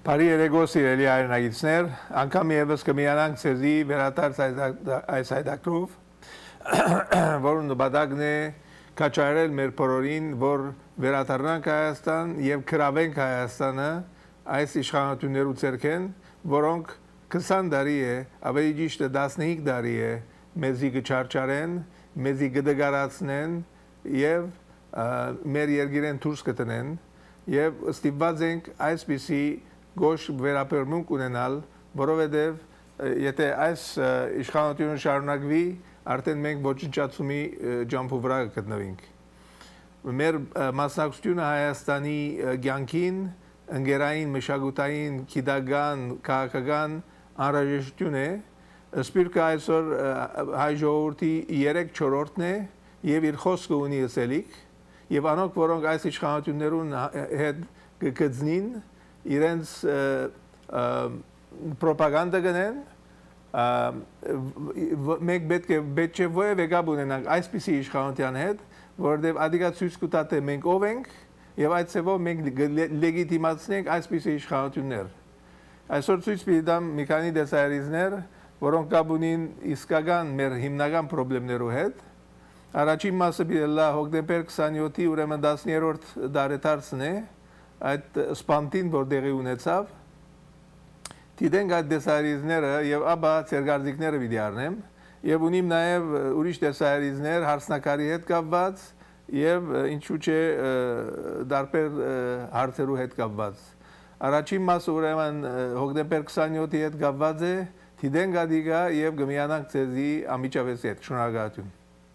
Բարի երեկո սիրելի հայրենագիտներ, անգամ եւս կմիանանք ցեզի վերադարձ այս հայդակրով, որը նպատակն է կաչարել մեր բոլորին, որ վերադառնանք Հայաստան եւ գրավենք Հայաստանը այս իշխանություններու ցերքեն, որոնք 20 տարի է, ավելի ճիշտ 15 տարի է մեզի կչարչարեն, մեզի կդգարացնեն եւ մեր երկիրեն դուրս կտնեն եւ ստիպված ենք այսպիսի գոշ վերապերմունք ունենալ, որովհետև եթե այս իշխանությունը շարունակվի, արդեն մենք ոչնչացումի ջամփու վրա կգտնվենք։ Մեր մասնակցությունը Հայաստանի կյանքին, ընկերային, մշակութային, գիտական, քաղաքական անհրաժեշտություն է, սպիրկը այսօր հայ ժողովրդի 3/4-ն է եւ իր խոսքը ունի ասելիք, եւ անոնք, որոնք այս իշխանություններուն հետ կգտնին, իրենց պրոպագանդա գնեն, մենք պետք է ովևէ կապ ունենանք այսպիսի իշխանության հետ, որովհետև ադիգա ցույց կտա թե մենք ով ենք եւ այդ ցեվով մենք լեգիտիմացնենք այսպիսի իշխանություններ։ Այսօր ցույց պիտամ մի քանի դեսայրիզներ, որոնք կապ ունին իսկական մեր հիմնական խնդիրներու հետ։ Առաջին մասը բիլա հոկտեմբեր 27-ի ուրեմն 10-րդ դարեթարցն է այդ սպանտին, որ դեղի ունեցավ, դիտենք այդ դեսայրիզները եւ ապա ցերգարձիկները պիտի առնեմ եւ ունիմ նաեւ ուրիշ դեսայրիզներ հարսնակարի հետ կապված եւ ինչու՞ չէ դարբեր հարցերու հետ կապված։ Առաջին մասը ուրեմն հոկտեմբեր 27-ի հետ կապված է, դիտենք ադիգա եւ գմիանանք ցեզի ամիջավեսի հետ։ Շնորհակալություն։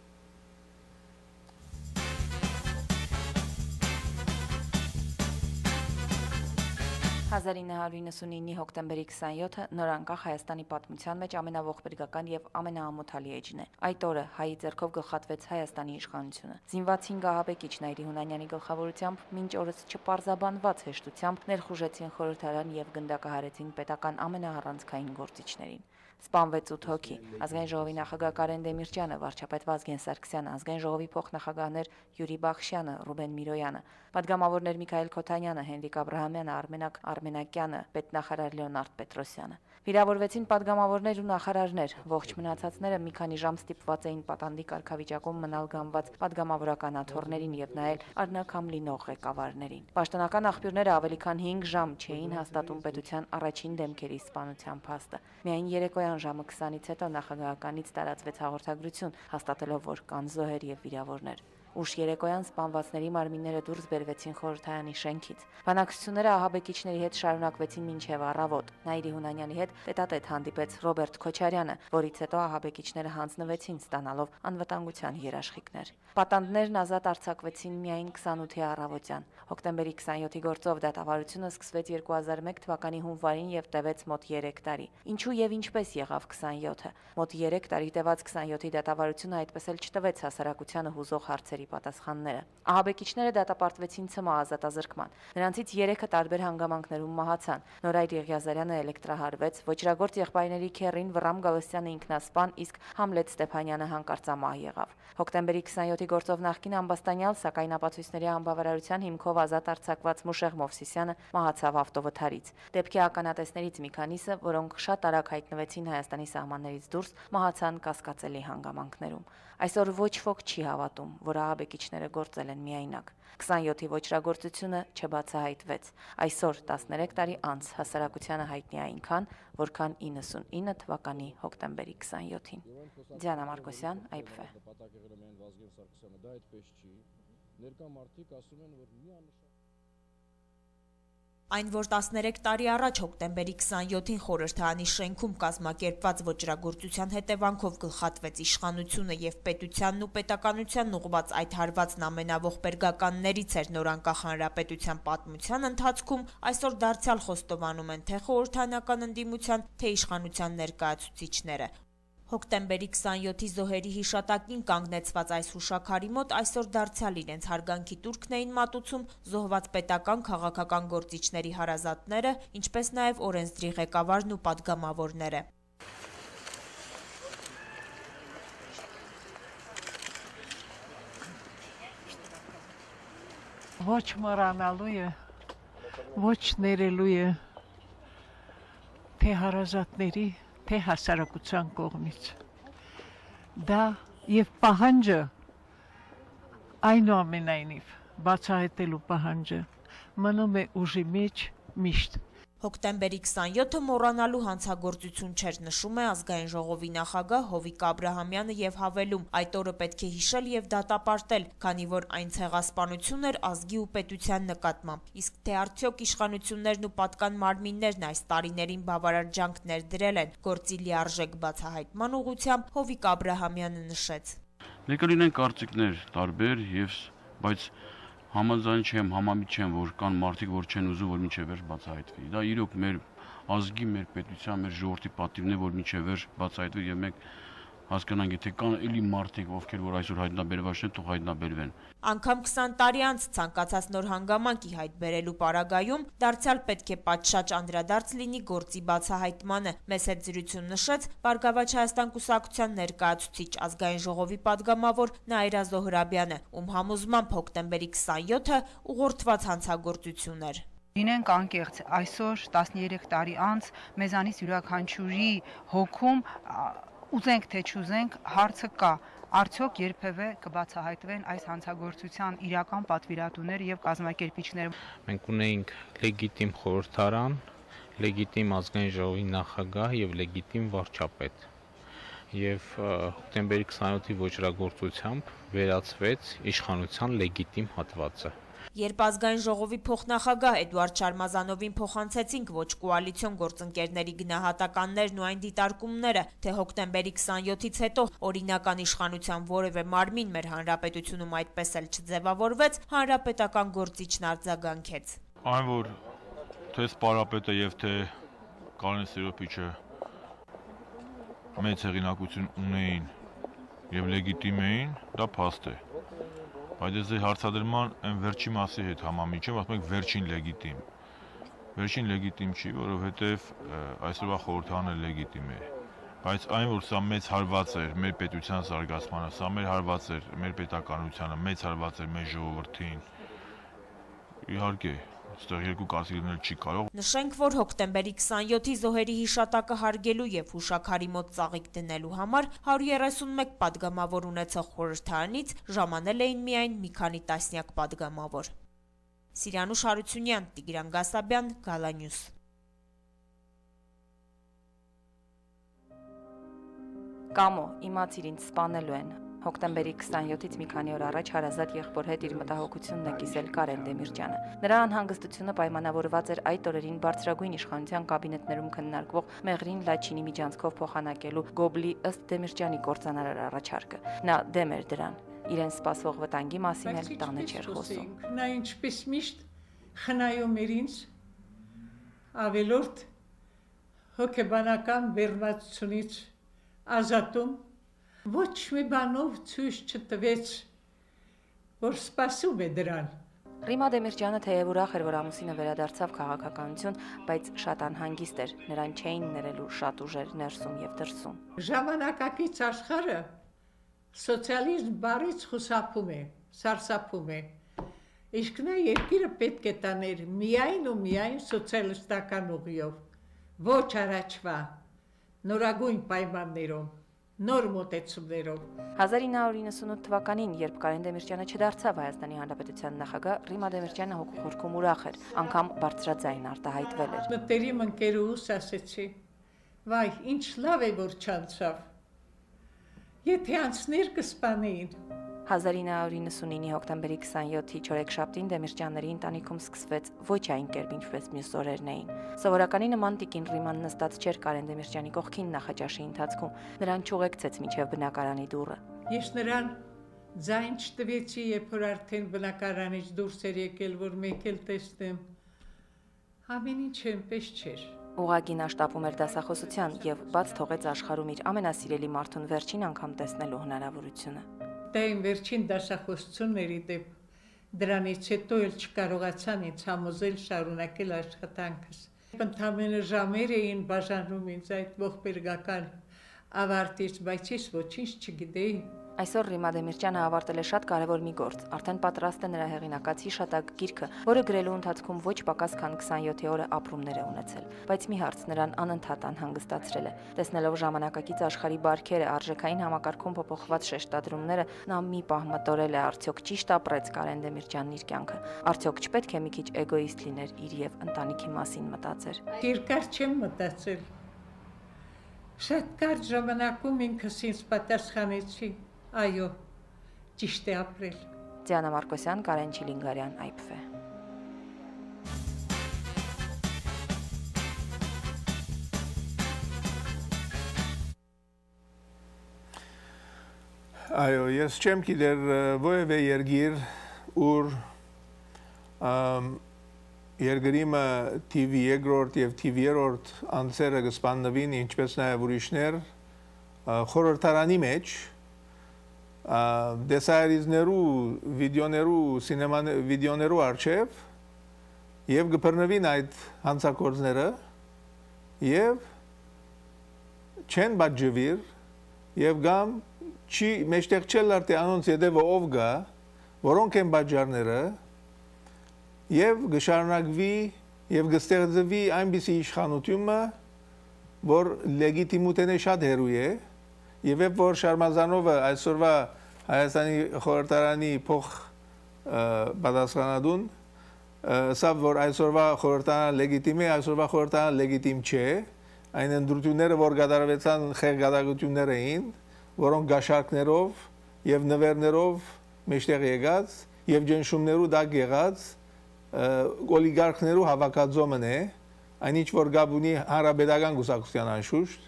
1999-ի հոկտեմբերի 27-ը նորանկախ Հայաստանի պատմության մեջ ամենաողբերգական եւ ամենաամոթալի էջն է։ Այդ օրը հայի ձեռքով գլխատվեց Հայաստանի իշխանությունը։ Զինված 5 ահաբեկիչ Նայիրի Հունանյանի գլխավորությամբ մինչ օրս չպարզաբանված հեշտությամբ ներխուժեցին խորհրդարան եւ գնդակահարեցին պետական ամենահառանցքային գործիչներին։ Սպանվեց 8 հոգի։ Ազգային ժողովի նախագահ Կարեն Դեմիրճյանը, վարչապետ Վազգեն Սարգսյանը, ազգային ժողովի փոխնախագահներ Յուրի Բախշյանը, Ռուբեն Միրոյանը, պատգամավորներ Միքայել Քոթանյանը, Հենրիկ Աբրահամյանը, Արմենակ Արմենակյանը, պետնախարար Լեոնարդ Պետրոսյանը։ Վիրավորվեցին պատգամավորներ ու նախարարներ, ողջ մնացածները մի քանի ժամ ստիպված էին պատանդի կարգավիճակում մնալ գանված պատգամավորական աթոռներին եւ նայել արնակամ լինող ղեկավարներին։ Պաշտոնական աղբյուրները ավելի քան 5 ժամ չէին հաստատում պետության առաջին դեմքերի սպանության փաստը։ Միայն երեկոյան ժամը 20-ից հետո նախագահականից տարածվեց հաղորդագրություն, հաստատելով, որ կան զոհեր եւ վիրավորներ։ Ուշ երեկոյան սպանվածների մարմինները դուրս բերվեցին խորհրդարանի շենքից։ Բանակցությունները ահաբեկիչների հետ շարունակվեցին մինչև առավոտ։ Նայիրի Հունանյանի հետ տետատետ հանդիպեց Ռոբերտ Քոչարյանը, որից հետո ահաբեկիչները հանձնվեցին, ստանալով անվտանգության երաշխիքներ։ Պատանդներն ազատ արձակվեցին միայն 28-ի առավոտյան։ Հոկտեմբերի 27-ի գործով դատավարությունը սկսվեց 2001 թվականի հունվարին եւ տևեց մոտ 3 տարի։ Ինչու եւ ինչպես եղավ 27-ը։ Մոտ 3 տարի տևած 27-ի դատավարությունը այդպես էլ չտվեց հասարակությանը հուզող հարցերի պատասխանները։ Ահաբեկիչները դատապարտվեցին ՑՄԱ ազատազրկման։ Նրանցից 3-ը տարբեր հանգամանքներում մահացան։ Նորայր Եղիազարյանը էլեկտրահարվեց, ոչրագործ եղբայրների քեռին Վռամ Գալստյանը ինքնասպան, իսկ Համլետ Ստեփանյանը հանկարծամահ եղավ։ Հոկտեմբերի 27-ի գործով նախկին ամբաստանյալ, սակայն ապացույցների անբավարարության հիմքով ազատ արձակված Մուշեղ Մովսիսյանը մահացավ ավտովթարից։ Դեպքի ականատեսներից մի քանիսը, որոնք շատ արագ հայտնվեցին Հայաստանի սահմաններից դուրս, մահացան կասկածելի հանգամանքներում։ Այսօր ոչ ոք չի հավատում, որ ահաբեկիչները գործել են միայնակ։ 27-ի ոչրագործությունը չբացահայտվեց։ Այսօր 13 տարի անց հասարակությանը հայտնի է այնքան, որքան 99 թվականի հոկտեմբերի 27-ին։ Դիանա Մարկոսյան, IPV։ Այն, որ 13 տարի առաջ հոկտեմբերի 27-ին խորհրդարանի շենքում կազմակերպված ոճրագործության հետևանքով գլխատվեց իշխանությունը եւ պետությանն ու պետականությանն ուղղված այդ հարվածն ամենաողբերգականներից էր նորանկախ հանրապետության պատմության ընթացքում, այսօր դարձյալ խոստովանում են թե խորհրդարանական ընդդիմության, թե իշխանության ներկայացուցիչները։ Հոկտեմբերի 27-ի զոհերի հիշատակին կանգնեցված այս հուշաքարի մոտ այսօր դարձյալ իրենց հարգանքի տուրքն էին մատուցում զոհված պետական քաղաքական գործիչների հարազատները, ինչպես նաև օրենսդրի ղեկավարն ու պատգամավորները։ Ոչ մոռանալու է, ոչ ներելու է թե հարազատների, թե հասարակության կողմից։ Դա եւ պահանջը այնուամենայնիվ բացահայտելու պահանջը մնում է ուժի մեջ միշտ։ Հոկտեմբերի 27-ը մոռանալու հանցագործություն չէր, նշում է Ազգային ժողովի նախագահ Հովիկ Աբրահամյանը եւ հավելում, այդ օրը պետք է հիշել եւ դատապարտել, քանի որ այն ցեղասպանություն էր ազգի ու պետության նկատմամբ։ Իսկ թե արդյոք իշխանություններն ու պատկան մարմիններն այս տարիներին բավարար ջանք ներդրել են գործի լիարժեք բացահայտման ուղղությամբ, Հովիկ Աբրահամյանը նշեց. Ներկայացնեն կարծիքներ տարբեր բայց համաձայն չեմ, համամիտ չեմ, որ կան մարդիկ, որ չեն ուզում, որ մինչև վերջ բացահայտվի։ Դա իրոք մեր ազգի, մեր պետության, մեր ժողովրդի պատիվն է, որ մինչև վերջ բացահայտվի եւ մենք հասկանանք, եթե կան էլի մարդիկ, ովքեր որ այսօր հայտնաբերված չեն, թող հայտնաբերվեն։ Անգամ 20 տարի անց ցանկացած նոր հանգամանքի հայտ բերելու պարագայում դարձյալ պետք է պատշաճ անդրադարձ լինի գործի բացահայտմանը։ Մեծ հետ զրույցում նշեց Բարգավաճ Հայաստան կուսակցության ներկայացուցիչ Ազգային ժողովի падգամավոր Նաիրա Զոհրաբյանը, ում համոզմամբ հոկտեմբերի 27-ը ուղղորդված հանցագործություն էր։ Լինենք անկեղծ, այսօր 13 տարի անց մեզանից յուրաքանչյուրի հոգում ուզենք թե չուզենք հարցը կա, արդյոք երբևէ կբացահայտվեն այս հանցագործության իրական պատվիրատուներ եւ կազմակերպիչներ։ Մենք ունեինք լեգիտիմ խորհրդարան, լեգիտիմ Ազգային ժողովի նախագահ եւ լեգիտիմ վարչապետ։ Եվ հոկտեմբերի 27-ի ոճրագործությամբ վերացվեց իշխանության լեգիտիմ հատվածը։ Երբ Ազգային ժողովի փոխնախագահ Էդուարդ Շարմազանովին փոխանցեցինք ոչ կոալիցիոն գործընկերների գնահատականներն ու այն դիտարկումները, թե հոկտեմբերի 27-ից հետո օրինական իշխանության որևէ մարմին մեր հանրապետությունում այդպես էլ չձևավորվեց, հանրապետական գործիչն արձագանքեց. Այն, որ թե սպարապետը եւ թե Կարեն Սերոպիչը մեծ հեղինակություն ունեին եւ լեգիտիմ էին, դա փաստ է։ Բայց ես հարցադրման այն վերջի մասի հետ համամիջ եմ, ասում եք վերջին լեգիտիմ։ Վերջին լեգիտիմ չի, որովհետև այսօրվա խորհրդարանը լեգիտիմ է։ Բայց այն, որ սա մեծ հարված էր մեր պետության զարգացմանը, սա մեր հարված էր մեր պետականությանը, մեծ հարված էր մեր ժողովրդին, իհարկե, այստեղ երկու կարծիք լինել չի կարող։ Նշենք, որ հոկտեմբերի 27-ի զոհերի հիշատակը հարգելու եւ հուշաքարի մոտ ծաղիկ դնելու համար 131 падգամավոր ունեցող խորհրդարանից ժամանել էին միայն մի քանի տասնյակ падգամավոր։ Սիրանուշ Հարությունյան, Տիգրան Գասաբյան, Գալանյուս։ Կամո, իմացիր ինձ սպանելու են։ Հոկտեմբերի 27-ից մի քանի օր առաջ հարազատ եղբոր հետ իր մտահոգությունն է կիսել Կարեն Դեմիրճյանը։ Նրա անհանգստությունը պայմանավորված էր այդ օրերին բարձրագույն իշխանության կաբինետներում քննարկվող Մեղրին Լաչինի միջանցքով փոխանակելու Գոբլի ըստ Դեմիրճյանի կործանարար առաջարկը։ Նա դեմ էր դրան։ Իրեն սպասվող վտանգի մասին էլ տանը չէր խոսում։ Նա ինչպես միշտ խնայում էր ինձ ավելորդ հոգեբանական բերվածությունից ազատում ոչ մի բանով ցույց չտվեց, որ սպասում է դրան։ Ռիմա Դեմիրճյանը թեև ուրախ էր, որ ամուսինը վերադարձավ քաղաքականություն, բայց շատ անհանգիստ էր, նրան չէին ներելու շատ ուժեր ներսում եւ դրսում։ Ժամանակակից աշխարհը սոցիալիզմ բառից խուսափում է, սարսափում է։ Իսկ նա երկիրը պետք է տաներ միայն ու միայն սոցիալիստական ուղիով, ոչ առաջվա, նորագույն պայմաններով, նոր մոտեցումներով։ 1998 թվականին, երբ Կարեն Դեմիրճյանը չդարձավ Հայաստանի Հանրապետության նախագահ, Ռիմա Դեմիրճյանը հոգուխորքում ուրախ էր, անգամ բարձրաձայն արտահայտվել էր։ Մտերիմ ընկերուհուս ասեցի. «Վայ, ինչ լավ է, որ չանցավ։ Եթե անցներ կսպանեին»։ 1999-ի հոկտեմբերի 27-ի չորեքշաբթին Դեմիրճյանների ընտանիքում սկսվեց ոչ այն կերպ, ինչպես մյուս օրերն էին։ Սովորականի նման տիկին Ռիման նստած չէր Կարեն Դեմիրճյանի կողքին նախաճաշի ընթացքում, նրան չուղեկցեց մինչև բնակարանի դուռը։ Ես նրան ձայն չտվեցի, երբ որ արդեն բնակարանից դուրս էր եկել, որ մեկ էլ տեսնեմ։ Ամեն ինչ այնպես չէր։ Ուղղակի նա շտապում էր դասախոսության եւ բաց թողեց աշխարհում իր ամենասիրելի մարդուն վերջին անգամ տեսնելու հնարավորությունը։ Դա իմ վերջին դասախոսությունների դեպ, դրանից հետո էլ չկարողացան ինձ համոզել շարունակել աշխատանքս։ Ընդամենը ժամեր էին բաժանում ինձ այդ ողբերգական ավարտից, բայց ես ոչինչ չգիտեի։ Այսօր Ռիմա Դեմիրճյանը ավարտել է շատ կարևոր մի գործ, արդեն պատրաստ է նրա հեղինակած հիշատակ գիրքը, որը գրելու ընթացքում ոչ պակաս քան 27 օրը ապրումներ է ունեցել, բայց մի հարց նրան անընդհատ անհանգստացրել է։ Տեսնելով ժամանակակից աշխարհի բարքերը, արժեքային համակարգում փոփոխված շեշտադրումները, նա մի պահ մտորել է, արդյոք ճիշտ ապրեց Կարեն Դեմիրճյանն իր կյանքը, արդյոք չպետք է մի քիչ էգոիստ լիներ իր եւ ընտանիքի մասին մտածեր։ Երկար չեմ մտածել։ Շատ կարճ ժամանակում ինքս ինձ պատասխանեցի, այո, ճիշտ է ապրել։ Դիանա Մարկոսյան, Կարեն Չիլինգարյան, IPV։ Այո, ես չեմ գիտեր որևէ երկիր, ուր երկրիմը TV 2-րդ եւ TV 3-րդ անձերը կսպաննվին, ինչպես նաեւ ուրիշներ, խորհրդարանի մեջ դեսայրիզներու, վիդեոներու արչև եւ կբռնվին այդ հանցագործները եւ չեն բաժվիր եւ գամ չի մեջտեղ չելար թե անոնց յետևը ով գա, որոնք են բաժարները եւ գշարունակվի եւ գստեղծվի այնպիսի իշխանությունը, որ լեգիտիմութենը շատ հեռու է եւ որ Շարմազանովը այսօրվա Հայաստանի խորհրդարանի փոխ պատասխանատուն սա որ այսօրվա խորհրդարանը լեգիտիմ է, այսօրվա խորհրդարանը լեգիտիմ չէ, այն ընդրությունները որ կատարվեցան խեղգադակություններ էին, որոնք գաշարքներով եւ նվերներով մեջտեղ եկած եւ ջնշումներու դակ եղած օլիգարխներու հավաքածոմն է, այն ինչ որ գաբունի հանրապետական գուսակցության անշուշտ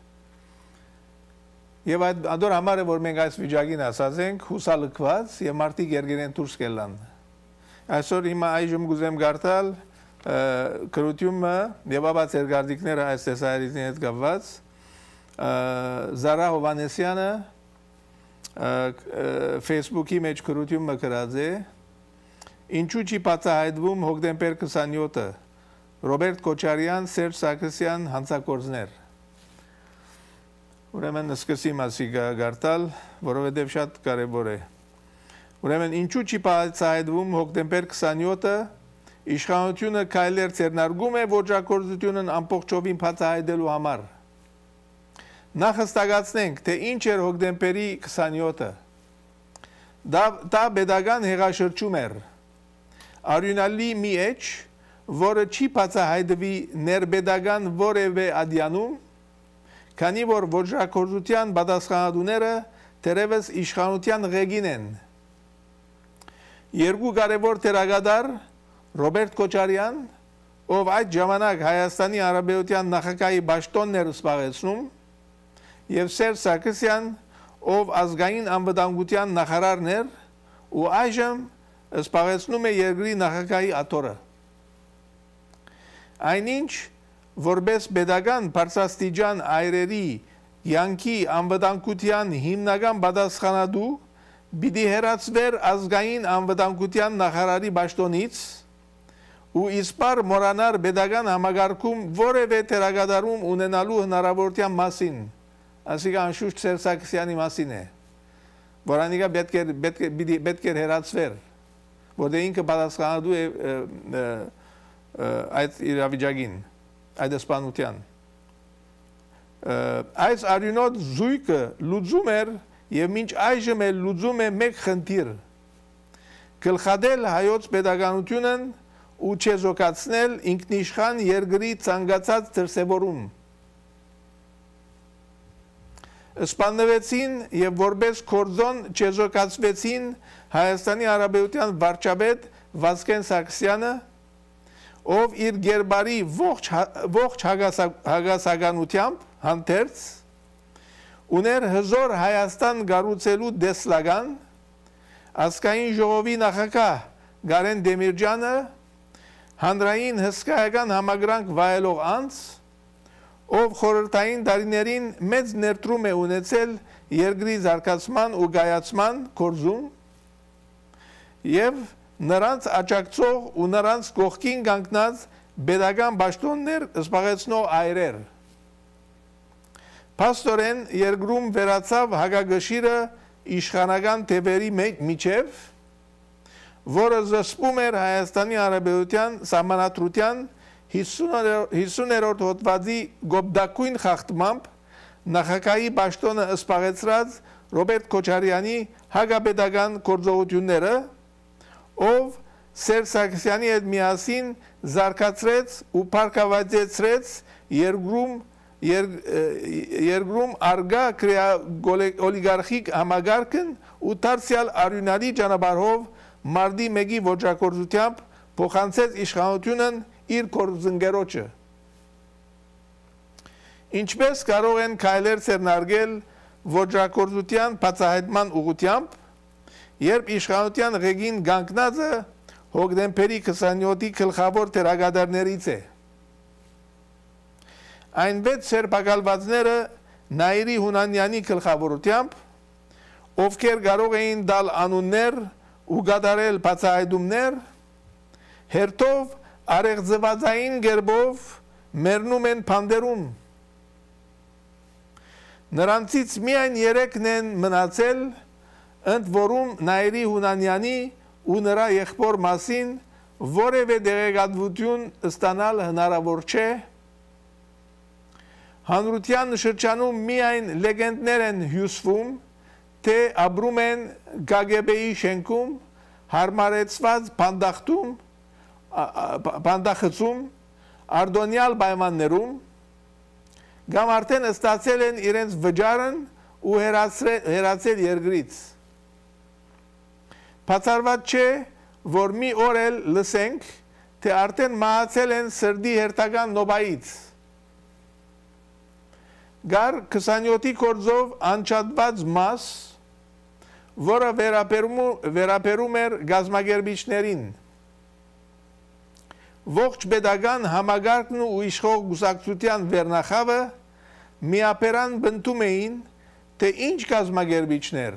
եւ այդ ադոր համար է որ մենք այս վիճակին ասած ենք հուսալքված եւ մարդիկ երգերեն դուրս կելան այսօր հիմա այժմ գուզեմ գարտալ քրությունը եւ ապա ցերգարդիկները այս տեսարիզին հետ կապված Զարա Հովանեսյանը Facebook-ի մեջ քրությունը գրած է ինչու չի բացահայտվում հոկտեմբեր 27-ը Ռոբերտ Քոչարյան, Սերժ Սարգսյան հանցագործներ Ուրեմն սկսի մասի գարտալ, որովհետև շատ կարևոր է։ Ուրեմն ինչու չի բացահայտվում հոկտեմբեր 27-ը իշխանությունը քայլեր ձեռնարկում է ոճրագործությունն ամբողջովին բացահայտելու համար։ Նախ հստակացնենք, թե ինչ էր հոկտեմբերի 27-ը։ Դա պետական հեղաշրջում էր։ Արյունալի մի էջ, որը չի բացահայտվի ներպետական որևէ ադյանում, քանի որ ոճրագործության պատասխանատուները դեռևս իշխանության ղեկին են։ Երկու կարևոր դերակատար Ռոբերտ Քոչարյան, ով այդ ժամանակ Հայաստանի Հանրապետության նախագահի պաշտոնն էր զբաղեցնում, եւ Սերժ Սարգսյան, ով ազգային անվտանգության նախարարն էր ու այժմ զբաղեցնում է երկրի նախագահի աթոռը։ Այնինչ որպես պետական բարձրաստիճան այրերի յանքի անվտանգության հիմնական պատասխանատու պիտի հեռացվեր ազգային անվտանգության նախարարի պաշտոնից ու իսպար մոռանար պետական համագարկում որևէ դերակատարում ունենալու հնարավորության մասին, այսինքն անշուշտ Սերժ Սարգսյանի մասին է, որ անիկա պետք է հեռացվեր, որտեղ ինքը պատասխանատու է այդ իրավիճակին, այդ սպանության։ Այս արյունոտ զույգը լուծում էր եւ մինչ այժմ էլ լուծում է մեկ խնդիր՝ գլխադել հայոց պետականությունն ու չեզոքացնել ինքնիշխան երկրի ցանկացած դրսևորում։ Սպանվեցին եւ որպես կորձոն չեզոքացվեցին Հայաստանի Հանրապետության վարչապետ Վազգեն Սարգսյանը, ով իր գերբարի ողջ հագասականությամբ հանդերձ ուներ հզոր Հայաստան կառուցելու դեսլական, ազգային ժողովի նախագահ Կարեն Դեմիրճյանը, հանրային հսկայական համագրանք վայելող անձ, ով խորհրդային տարիներին մեծ ներդրում է ունեցել երկրի զարգացման ու կայացման գործում եւ նրանց աջակցող ու նրանց կողքին կանգնած պետական պաշտոններ զբաղեցնող այրեր։ Փաստորեն երկրում վերացավ հակագշիրը իշխանական թևերի միջև, որը զսպում էր Հայաստանի Հանրապետության սահմանադրության 50-րդ հոդվածի գոբդակույն խախտմամբ նախագահի պաշտոնը զբաղեցրած Ռոբերտ Քոչարյանի հակապետական գործողությունները, ով Սերժ Սարգսյանի հետ միասին զարգացրեց ու փառքավայեցրեց երկրում արգա օլիգարխիկ համագարկն ու դարձյալ արյունալի ճանապարհով մարտի 1-ի ոճրագործությամբ փոխանցեց իշխանությունն իր գործընկերոջը։ Ինչպես կարող են քայլեր ձեռնարկել ոճրագործության բացահայտման ուղղությամբ, երբ իշխանության ղեկին կանգնածը հոկտեմբերի 27-ի գլխավոր դերակատարներից է։ Այն 6 սերբակալվածները Նաիրի Հունանյանի գլխավորությամբ, ովքեր կարող էին տալ անուններ ու կատարել բացահայտումներ, հերթով արեղծվածային կերպով մեռնում են բանդերում։ Նրանցից միայն 3-ն են մնացել, ընդ որում Նաիրի Հունանյանի ու նրա եղբոր մասին որևէ տեղեկատվություն ստանալ հնարավոր չէ։ Հանրության շրջանում միայն լեգենդներ են հյուսվում, թե ապրում են KGB-ի շենքում, հարմարեցված բանդախցում, արդոնյալ պայմաններում, կամ արդեն ստացել են իրենց վճարն ու հեռացել երկրից։ Բացառված չէ, որ մի օր էլ լսենք, թե արդեն մահացել են սրտի հերթական նոբայից։ Գար 27-ի գործով անչափված մաս, որը վերաբերում էր գազམ་ագերբիչներին։ Ողջ պետական համագարկն ու իշխող կուսակցության վերնախավը միապերան բնդում էին, թե ինչ գազམ་ագերբիչներ։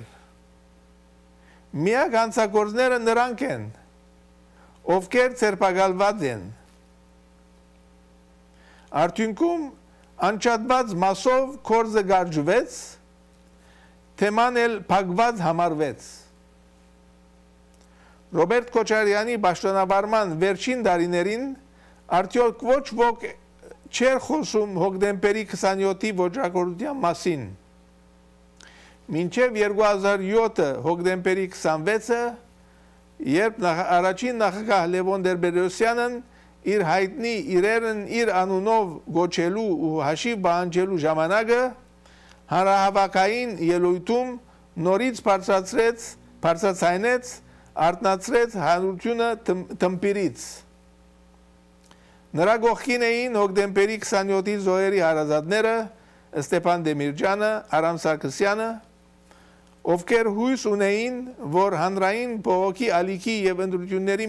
Միակ հանցագործները նրանք են, ովքեր ձերբակալված են։ Արդյունքում անչափված մասով գործը գարժվեց, թեման էլ փակված համարվեց։ Ռոբերտ Քոչարյանի պաշտոնավարման վերջին տարիներին արդյոք ոչ ոք չէր խոսում հոկտեմբերի 27-ի ոճրագործության մասին։ Մինչև 2007 հոկտեմբերի 26-ը, երբ առաջին նախագահ Լևոն Տեր-Պետրոսյանն իր հայտնի իրերն իր անունով գոչելու ու հաշիվ պահանջելու ժամանակը հանրահավաքային ելույթում նորից բարձրացնեց արտնացրեց հանրությունը թմբիրից։ Նրա կողքին էին հոկտեմբերի 27-ի զոհերի հարազատները Ստեփան Դեմիրճյանը, Արամ Սարգսյանը, ովքեր հույս ունեին, որ հանրային բողոքի ալիքի և ընտրությունների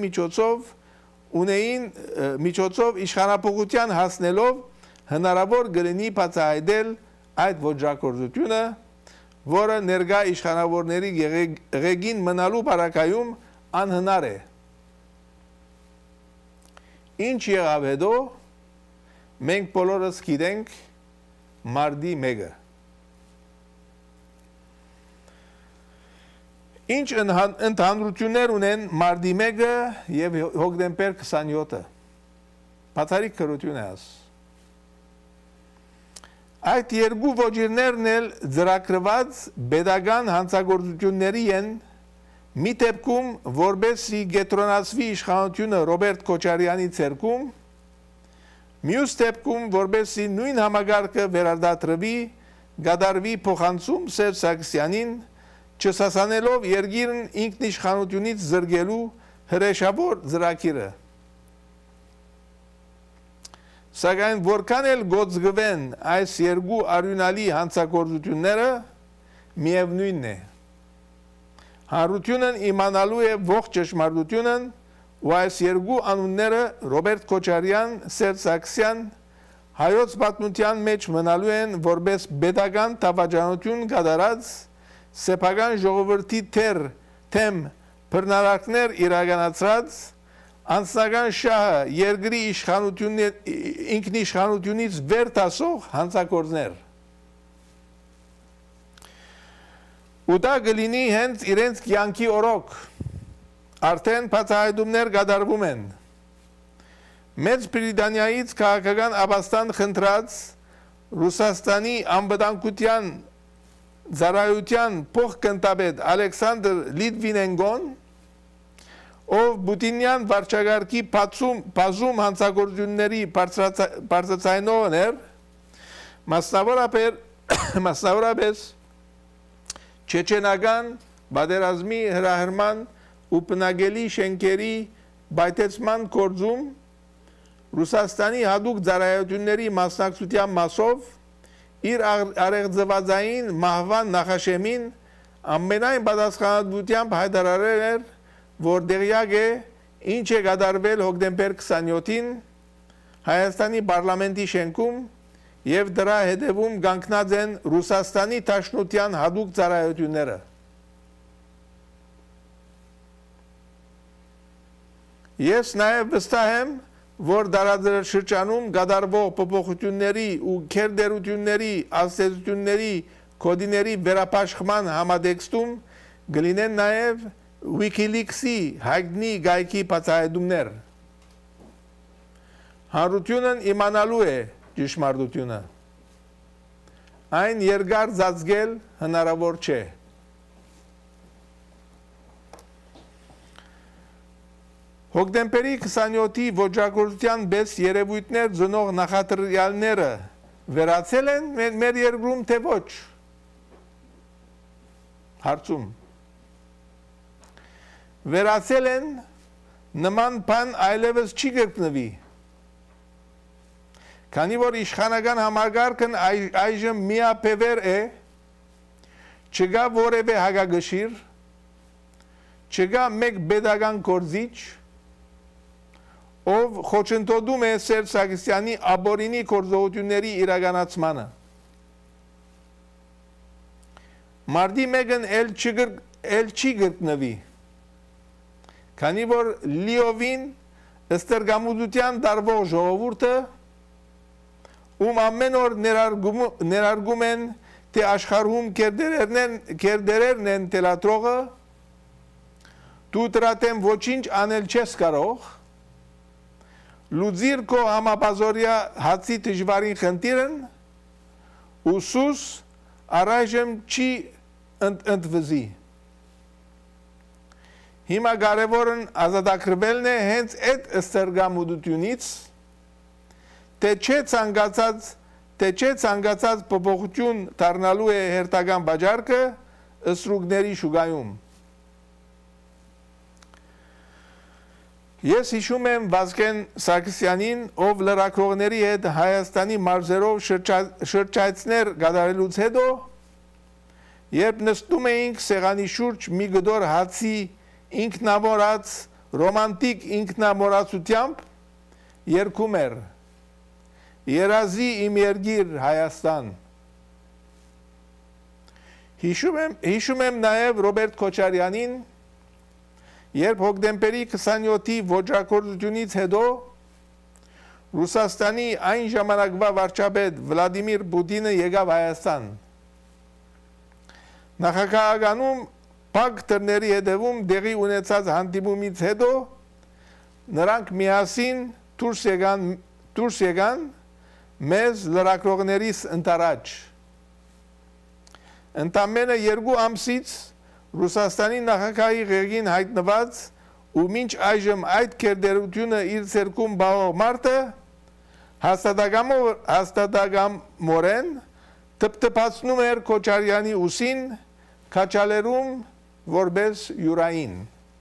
միջոցով իշխանափոխության հասնելով հնարավոր կլինի բացահայտել այդ ոճրագործությունը, որը ներկա իշխանավորների ղեկին մնալու պարագայում անհնար է։ Ինչ եղավ հետո, մենք բոլորս գիտենք մարտի 1-ը։ Ինչ ընդհանրություններ ունեն մարտի 1-ը և հոկտեմբեր 27-ը։ Բացառիկ քրություն է աս։ Այդ երկու ոճիրներն էլ ծրագրված պետական հանցագործությունների են, մի դեպքում որպեսզի կենտրոնացվի իշխանությունը Ռոբերտ Քոչարյանի ձեռքում, մյուս դեպքում որպեսզի նույն համագարկը վերադադրվի, կատարվի փոխանցում Սերժ Սարգսյանին, չսասանելով երկիրն ինքնիշխանությունից զրկելու հրեշավոր ծրագիրը։ Սակայն որքան էլ գործգվեն այս երկու արյունալի հանցագործությունները, միևնույնն է։ Հանրությունն իմանալու է ողջ ճշմարտությունն ու այս երկու անունները Ռոբերտ Քոչարյան, Սերժ Սարգսյան հայոց պատմության մեջ մնալու են որպես պետական դավաճանություն կատարած սեփական ժողովրդի թեմ բռնարարքներ իրականացրած անձնական շահը երկրի ինքնիշխանությունից վեր տասող հանցագործներ։ ու դա կլինի հենց իրենց կյանքի օրոք։ Արդեն բացահայտումներ կատարվում են։ Մեծ Բրիտանիայից քաղաքական ապաստան խնդրած Ռուսաստանի անվտանգության ծառայության փոխգնդապետ Ալեքսանդր Լիտվինենկոն, ով Պուտինյան վարչագահի բազում հանցագործությունների բարձրացնողն էր, մասնավորապես չեչենական պատերազմի հրահրման ու բնակելի շենքերի բայթեցման գործում Ռուսաստանի հատուկ ծառայությունների մասնակցության մասով իր արեղծվածային մահվան նախաշեմին ամենայն պատասխանատվությամբ հայտարարել էր, որ տեղյակ է ինչ է կատարվել հոկտեմբեր 27-ին Հայաստանի պարլամենտի շենքում և դրա հետևում կանգնած են Ռուսաստանի Դաշնության հատուկ ծառայությունները։ Ես նաև վստահ եմ, որ դարաշրջանում կատարվող փոփոխությունների ու քերդերությունների ազդեցությունների կոդիների վերապաշխման համատեքստում կլինեն նաև WikiLeaks-ի հայտնի գայքի բացահայտումներ։ Հանրությունն իմանալու է ճշմարտությունը։ Այն երկար ծածկել հնարավոր չէ։ Հոկտեմբերի 27-ի ոճրագործության պես երևույթներ ծնող նախադրյալները վերացել են մեր երկրում, թե ոչ։ Հարցում։ Վերացել են, նման բան այլևս չի կրկնվի։ Քանի որ իշխանական համակարգն այժմ միապևեր է, չկա որևէ հակագշիր, չկա մեկ պետական գործիչ, ով խոչընդոտում է Սերժ Սարգսյանի ապօրինի գործողությունների իրականացմանը։ Մարտի 1-ն էլ չի կրկնվի, քանի որ լիովին ստրգամուտության տարվող ժողովուրդը, ում ամեն օր ներարգում են, թե աշխարհում կերդերերն են տելատրողը, դու դրատեմ ոչինչ անել չես կարող, լուծիր քո համապազորյա հացի դժվարին խնդիրն ու սուս առայժմ չի ընդվզի։ Հիմա կարևորն ազատագրվելն է հենց այդ ստրգամուտությունից, թե չէ ցանկացած փոփոխություն դառնալու է հերթական բաժակը ստրուկների շուկայում։ Ես հիշում եմ Վազգեն Սարգսյանին, ով լրագրողների հետ Հայաստանի մարզերով շրջայցներ կատարելուց հետո, երբ նստում էինք սեղանի շուրջ մի գդոր հացի ինքնամորած ռոմանտիկ ինքնամորացությամբ, երգում էր. Երազի իմ երկիր Հայաստան։ Հիշում եմ նաև Ռոբերտ Քոչարյանին, երբ հոկտեմբերի 27-ի ոճրագործությունից հետո Ռուսաստանի այն ժամանակվա վարչապետ Վլադիմիր Պուտինը եկավ Հայաստան։ Նախագահականում փակ դռների հետևում տեղի ունեցած հանդիպումից հետո նրանք միասին դուրս եկան մեզ լրագրողներիս ընտարաջ։ Ընդամենը 2 ամսից Ռուսաստանի նախագահի ղեկին հայտնված ու մինչ այժմ այդ քերդերությունը իր ցերկում բաղող մարդը հաստատակամորեն թփթփացնում էր Քոչարյանի ուսին, քաչալերում որպես յուրային։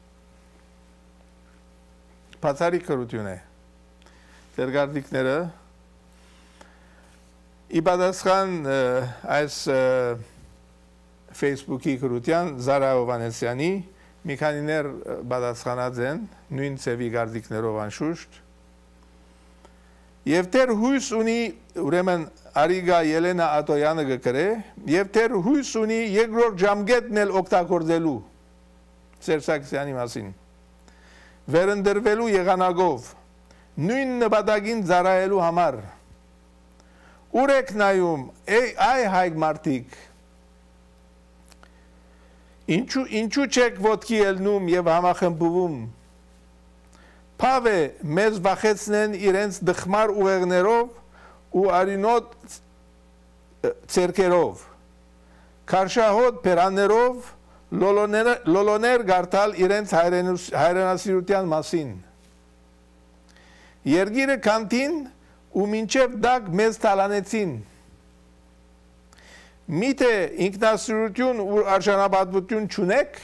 Բացառիկ քրություն է։ Տերգարդիկները ի պատասխան այս Facebook-ի քրության Զարա Հովհաննիսյանի մի քանիներ պատասխանած են նույն ծևի գարդիկներով անշուշտ եւ դեր հույս ունի ուրեմն Արիգա Ելենա Ատոյանը գկրե եւ դեր հույս ունի երկրորդ ժամկետն էլ օգտագործելու Սերժ Սարգսյանի մասին վերընտրվելու եղանակով նույն նպատակին ծառայելու համար ուր եք նայում այ հայք մարդիկ Ինչու չեք ոտքի ելնում եւ համախմբվում։ Փավ է մեզ վախեցնեն իրենց դխմար ուղեղներով ու արյունոտ ցերկերով, քարշահոտ փերաններով լոլոներ գարտալ իրենց հայրենասիրության մասին։ Երգիրը կանտին ու մինչև դակ մեզ տալանեցին։ Միթե ինքնասիրություն ու արժանապատվություն չունեք,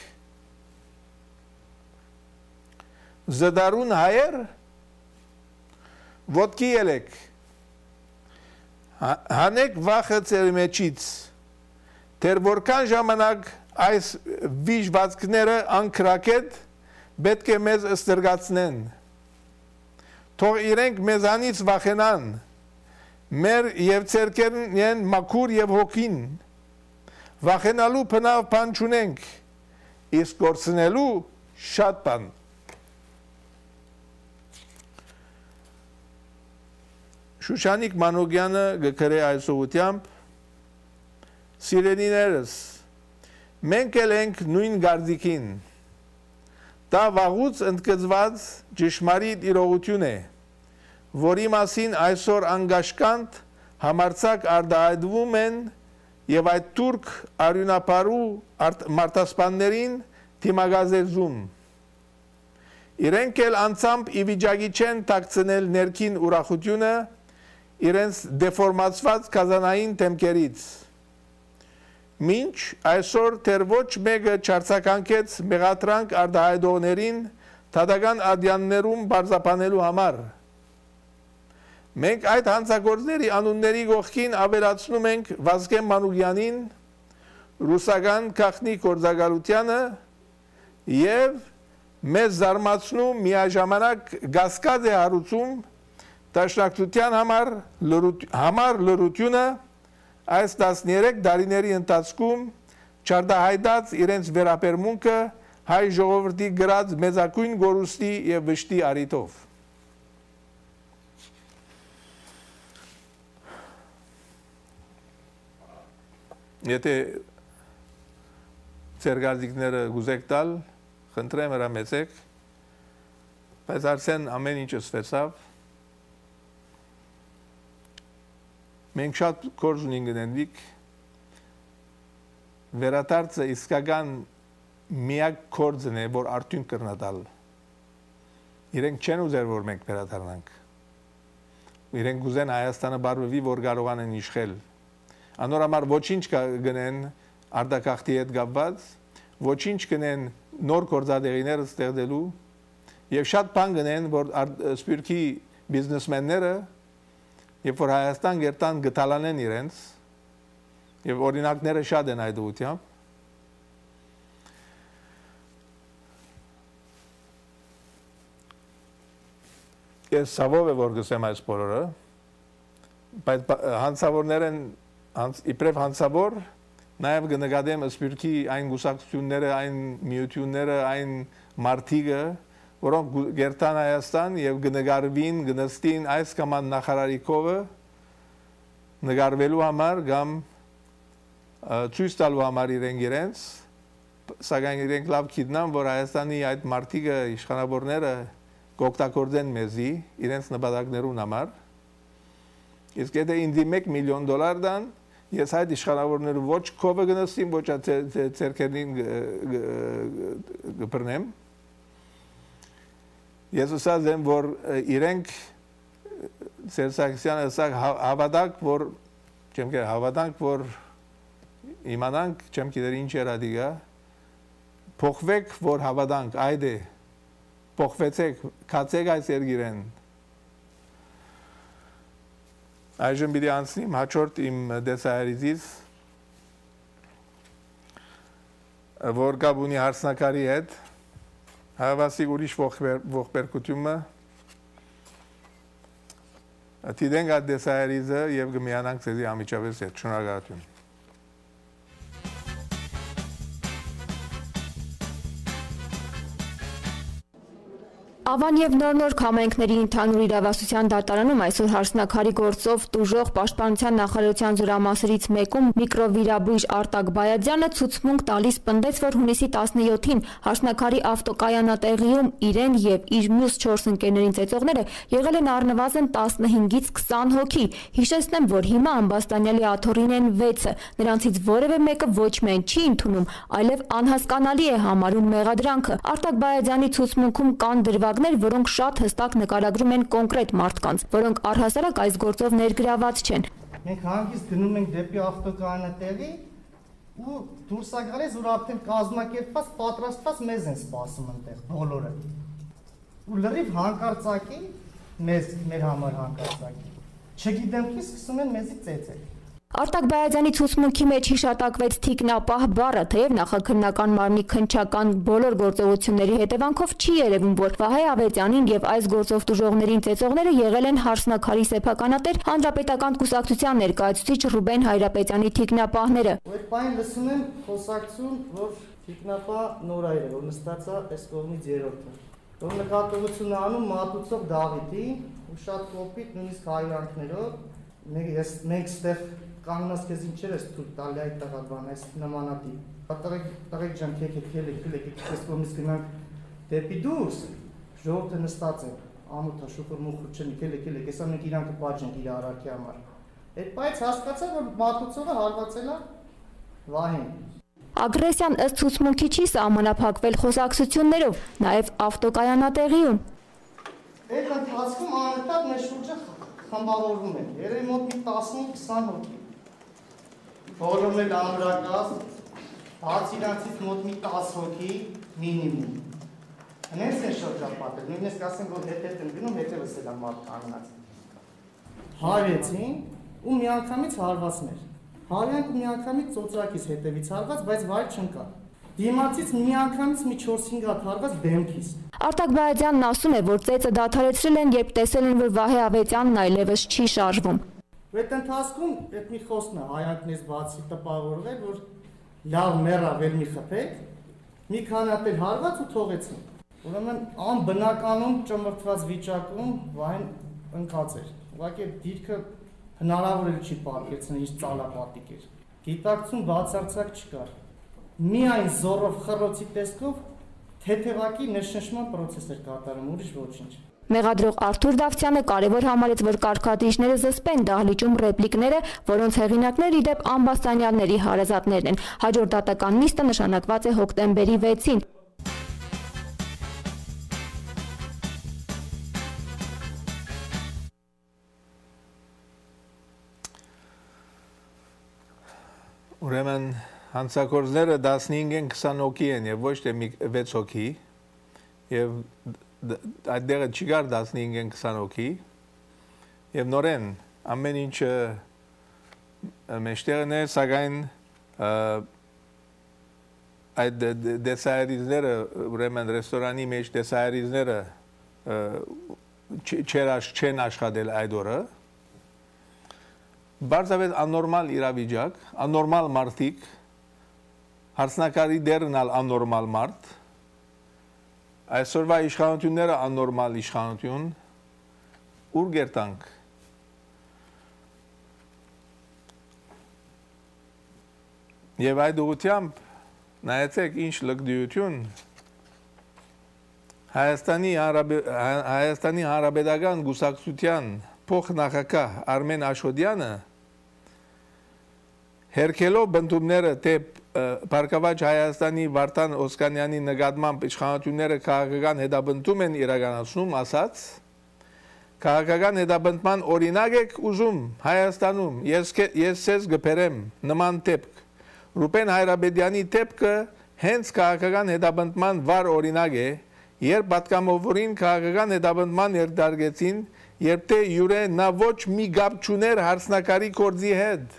զդարուն հայեր, ոտքի ելեք, հանեք վախը ձեր մեջից, դեռ որքան ժամանակ այս վիժվածքները անկրակետ պետք է մեզ ստրգացնեն, թող իրենք մեզանից վախենան, մեր և ցերկերն են մաքուր և հոգին, վախենալու բնավ բան չունենք, իսկ գործնելու շատ բան։ Շուշանիկ Մանոկյանը գկրե այս ուղությամբ, սիրելիներս, մենք էլ ենք նույն գարդիկին, դա վաղուց ընդգծված ճշմարիտ իրողություն է, որի մասին այսօր անգաշկանդ համարձակ արտահայտվում են և այդ թուրք արյունապարու մարտասպաններին դիմագազերզում։ Իրենք էլ անձամբ ի վիճակի չեն թաքցնել ներքին ուրախությունը իրենց դեֆորմացված կազանային դեմքերից։ Մինչ այսօր դեռ ոչ մեկը չարձագանքեց մեղադրանք արտահայտողներին դատական ադյաններում պարզաբանելու համար։ Մենք այդ հանցագործների անունների կողքին ավելացնում ենք Վազգեն Մանուկյանին, ռուսական գաղտնի գործակալությանը և մեզ զարմացնում միաժամանակ կասկած է հարուցում դաշնակցության համար լրությունը այս 13 տարիների ընթացքում չարտահայտած իրենց վերաբերմունքը հայ ժողովրդի գրած մեծագույն գորուստի և վշտի առիթով։ Եթե ձեր գարդիկները գուզեք տալ, խնդրեմ հրամեցեք, բայց արդեն ամեն ինչ սկսվեցավ։ Մենք շատ գործ ունենք գնենք, վերադարձը իսկական միակ գործն է, որ արդյունք կրնա տալ։ Իրենք չեն ուզեր, որ մենք վերադառնանք։ Իրենք ուզեն Հայաստանը բարվի, որ կարողանան իշխել։ Անորամար ոչինչ գնեն արտագաղթի հետ կապված, ոչինչ գնեն նոր գործադեղիներ ստեղծելու եւ շատ բան գնեն, որ սպիրկի բիզնեսմենները երբ որ Հայաստան գերտան գտալանեն իրենց եւ օրինակները շատ են այդ ուղղությամբ, ես ցավով եմ որ գսեմ այս բոլորը, բայց հանցավորներն իբրև հանցավոր նաև կնկատեմ սպիրկի այն գուսակցությունները, այն միությունները, այն մարդիկը, որոնք գերտան Հայաստան և կնկարվին, կնստին այս կամ այն նախարարի կողը նկարվելու համար կամ ցույց տալու համար իրենց, սակայն իրենք լավ գիտնան, որ Հայաստանի այդ մարդիկը, իշխանավորները կօգտագործեն մեզի իրենց նպատակներուն համար, իսկ եթե ինձ $1 միլիոն տան, ես այդ իշխանավորները ոչ կովը գնստին, ոչ ցերկերին կբռնեմ, ես ասած եմ, որ իրենք Սերսակսյանը ասակ հավատանք, որ իմանանք, չեմ գիտեր ինչ էր ադիգա, փոխվեք, որ հավատանք, այդ է, փոխվեցեք, կացեք այս երգիրեն։ Այժմ պիտի անցնիմ հաջորդ իմ դեսահարիզից, որ կապ ունի հարցնակարի հետ, հավասիկ ուրիշ ողբերգությունը, դիտենք այդ դեսահարիզը և կմիանանք ձեզի ամիջապես հետ, շնորհակալություն։ Ավան եւ նոր համայնքների ընդհանուր իրավասության դատարանում այսօր հարսնակարի գործով տուժող պաշտպանության նախարարության զորամասերից մեկում միկրովիրաբույժ Արտակ Բայազյանը ցուցմունք տալիս պնդեց, որ հունիսի 17-ին հարսնակարի ավտոկայանատեղիում իրեն եւ իր մյուս 4 ընկերներին ծեծողները եղել են առնվազն 15-ից 20 հոգի։ Հիշեցնեմ, որ հիմա ամբաստանյալի աթոռին են 6-ը, նրանցից որևէ մեկը ոչ միայն չի ընդունում, այլև անհասկանալի է համարում մեղադրանքը։ Արտակ Բայազյանի ցուցմունքում կան դրվագներ, որոնք շատ հստակ նկարագրում են կոնկրետ մարդկանց, որոնք առհասարակ այս գործով ներգրաված չեն։ Մենք հանգիստ գնում ենք դեպի ավտոկայանատեղի ու դուրս ա գալիս, որ արդեն կազմակերպված, պատրաստված մեզ են սպասում այնտեղ բոլորը։ Ու լրիվ հանկարծակի մեր համար հանկարծակի։ Չգիտեմ ինչ սկսում են մեզի ծեծել։ Արտակ Բայազյանի ցուցմունքի մեջ հիշատակվեց թիկնապահ բառը, թեև նախաքննական մարմնի քննչական բոլոր գործողությունների հետևանքով չի երևում, որ Վահե Ավետյանին եւ այս գործով տուժողներին ծեծողները եղել են հարսնակարի սեփականատեր հանրապետական կուսակցության ներկայացուցիչ Ռուբեն Հայրապետյանի թիկնապահները։ Այդ պայն լսում եմ խոսակցություն, որ թիկնապահ Նորայրը, որ նստած է այս կողմից երրորդը, որ նկատողություն անում մատուցող Դավիթի ու շատ կոպիտ նույնիսկ հայրանքներով մենք ստեղ կանգնած քեզ ինչեր ես թույլ տալի այդ տղաբան, այս նմանատիպ։ Տղեկ ջան, քեք, քեզ կողմից գնանք դեպի դուրս, ժողովուրդը նստած է, ամոթա շուխուր-մուխուր չնի, քեք, հեսա մենք իրան կպաճենք իր արարքի համար։ Այդ բայց հասկացա, որ մատուցողը հարվածել է Վահեն։ Ագրեսիան ըստ ցուցմունքի չի սահմանափակվել խոսակցություններով, նաև ավտոկայանատեղիում։ Այդ ընթացքում անընդհատ մեր շուրջը խմբավորվում են, երևի մոտ մի 15-20 հոգի։ Բոլորն էլ ամրակազմ, բաց իրանցից մոտ մի 10 հոգի մինիմում։ Հենց են շրջապատել, նույնիսկ ասենք, որ հետ են գնում, հետևս էլ մարդ կանգնած։ Հարեցին ու միանգամից հարվածներ։ Հարյանք ու միանգամից ծոծրակից հետևից հարված, բայց վայր չընկա։ Դիմացից միանգամից մի 4-5 հատ հարված դեմքից։ Արտակ Բայազյանն ասում է, որ ծեծը դադարեցրել են, երբ տեսել են, որ Վահե Ավետյանն այլևս չի շարժվում։ Այդ ընթացքում այդ մի խոսքն է հայանքներից բացի տպավորվել, որ լավ մեռավ էլ մի խփեք, մի քանի հատ էլ հարված ու թողեցին։ Ուրեմն անբնականon ճմրթված վիճակում Վահեն ընկած էր։ Ուղղակի դիրքը հնարավոր էլ չի պատկերացնել, ինչ ծալապատիկ էր։ Գիտակցություն բացարձակ չկար։ Միայն զորով խռոցի տեսքով թեթևակի ներշնչման պրոցես էր կատարում, ուրիշ ոչինչ։ Մեղադրող Արթուր Դավթյանը կարևոր համարեց, որ կարգադրիչները զսպեն դահլիճում ռեպլիկները, որոնց հեղինակներ ի դեպ ամբաստանյալների հարազատներն են։ Հաջորդ դատական նիստը նշանակված է հոկտեմբերի 6-ին։ Ուրեմն հանցագործները 15-ն 20 հոգի են եւ ոչ թե 6 հոգի եւ այդտեղը չի գար 15-ն 20 հոգի եւ նորեն ամեն ինչը մեջտեղն է, սակայն այդ դեսայրիզները ուրեմն ռեստորանի մեջ դեսայրիզները չեն աշխատել այդ օրը բարձավետ անորմալ իրավիճակ, անորմալ մարդիկ, հարցնակարի դերնալ անորմալ մարդ, այսօրվա իշխանությունները անորմալ իշխանություն, ուր գերտանք։ Եվ այդ ուղղությամբ նայեցեք ինչ լկդիություն Հայաստանի Հանրապետական կուսակցության փոխնախագահ Արմեն Աշոտյանը հերքելով բնդումները թե Բարգավաճ Հայաստանի Վարդան Օսկանյանի նկատմամբ իշխանությունները քաղաքական հետապնդում են իրականացնում, ասաց քաղաքական հետապնդման օրինակ եք ուզում Հայաստանում, ես ձեզ կբերեմ նման դեպք։ Ռուբեն Հայրապետյանի դեպքը հենց քաղաքական հետապնդման վառ օրինակ է, երբ պատգամավորին քաղաքական հետապնդման ներդարգեցին, երբ թե յուրե նա ոչ մի գապ չուներ հարցնակարի գործի հետ։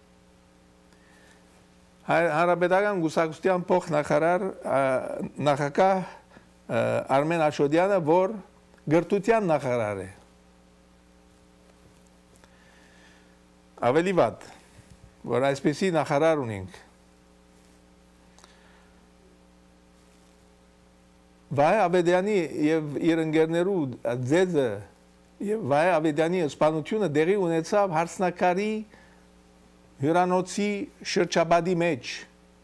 Հանրապետական կուսակցության փոխնախարար նախագահ Արմեն Աշոտյանը, որ գրթության նախարար է։ Ավելի վատ, որ այսպեսի նախարար ունենք, Վայ Ավետյանի եւ իր ընկերներու ձեզը եւ Վայ Ավետյանի սպանությունը դեղի ունեցավ հարսնակարի հյուրանոցի շրջապատի մեջ։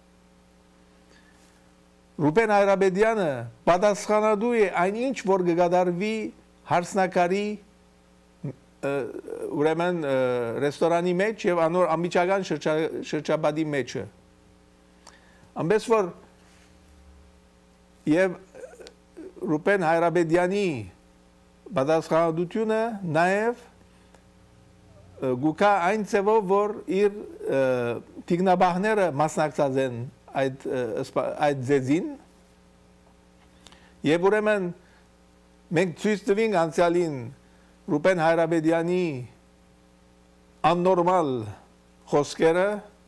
Ռուբեն Հայրաբեդյանը պատասխանատու է այնինչ, որ կգադարվի հարսնակարի ուրեմն ռեստորանի մեջ եւ անոր ամիջական շրջապատի մեջը։ Ամենից որ եւ Ռուբեն Հայրաբեդյանի պատասխանատվությունը նաեւ գուկա այն ծևով, որ իր տիգնաբահները մասնակցած են այդ ձեզին եւ ուրեմն մենք ցույց տվինք անցյալին Ռուբեն Հայրաբեդյանի աննորմալ խոսքերը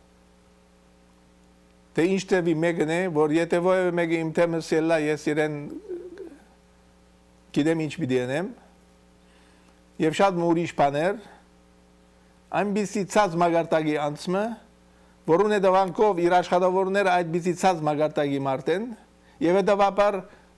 թե ինչ տևի մեկն է, որ եթե որևէ մեկը իմ թեմս ելա, ես իրեն գիտեմ ինչ պիտի անեմ եւ շատ ուրիշ բաներ, այնպիսի ցած մագարտակի անցումը, որոնց հետևանքով իր աշխատավորները այդպիսի ցած մագարտակի մարդ են եւ հետեւաբար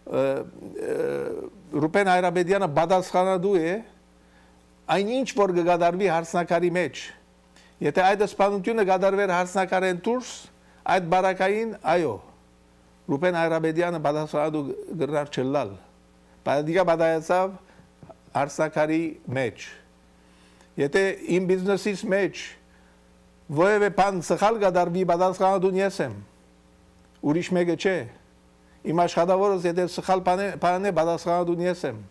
Ռուբեն Հայրաբեդյանը պատասխանատու է այնինչ որ կգադարվի հարսնակարի մեջ։ Եթե այդ սպանությունը կդարվեր հարսնակարեն դուրս, այդ բարակային, այո, Ռուբեն Հայրաբեդյանը պատասխանատու գրնար չլալ։ Բայց պատահեցավ հարսնակարի մեջ։ Եթե իմ բիզնեսից մեջ որևէ բան սխալ կդարվի, պատասխանատուն ես եմ։ Ուրիշ մեկը չէ։ Իմ աշխատավորս եթե սխալ բան է, պատասխանատուն ես եմ։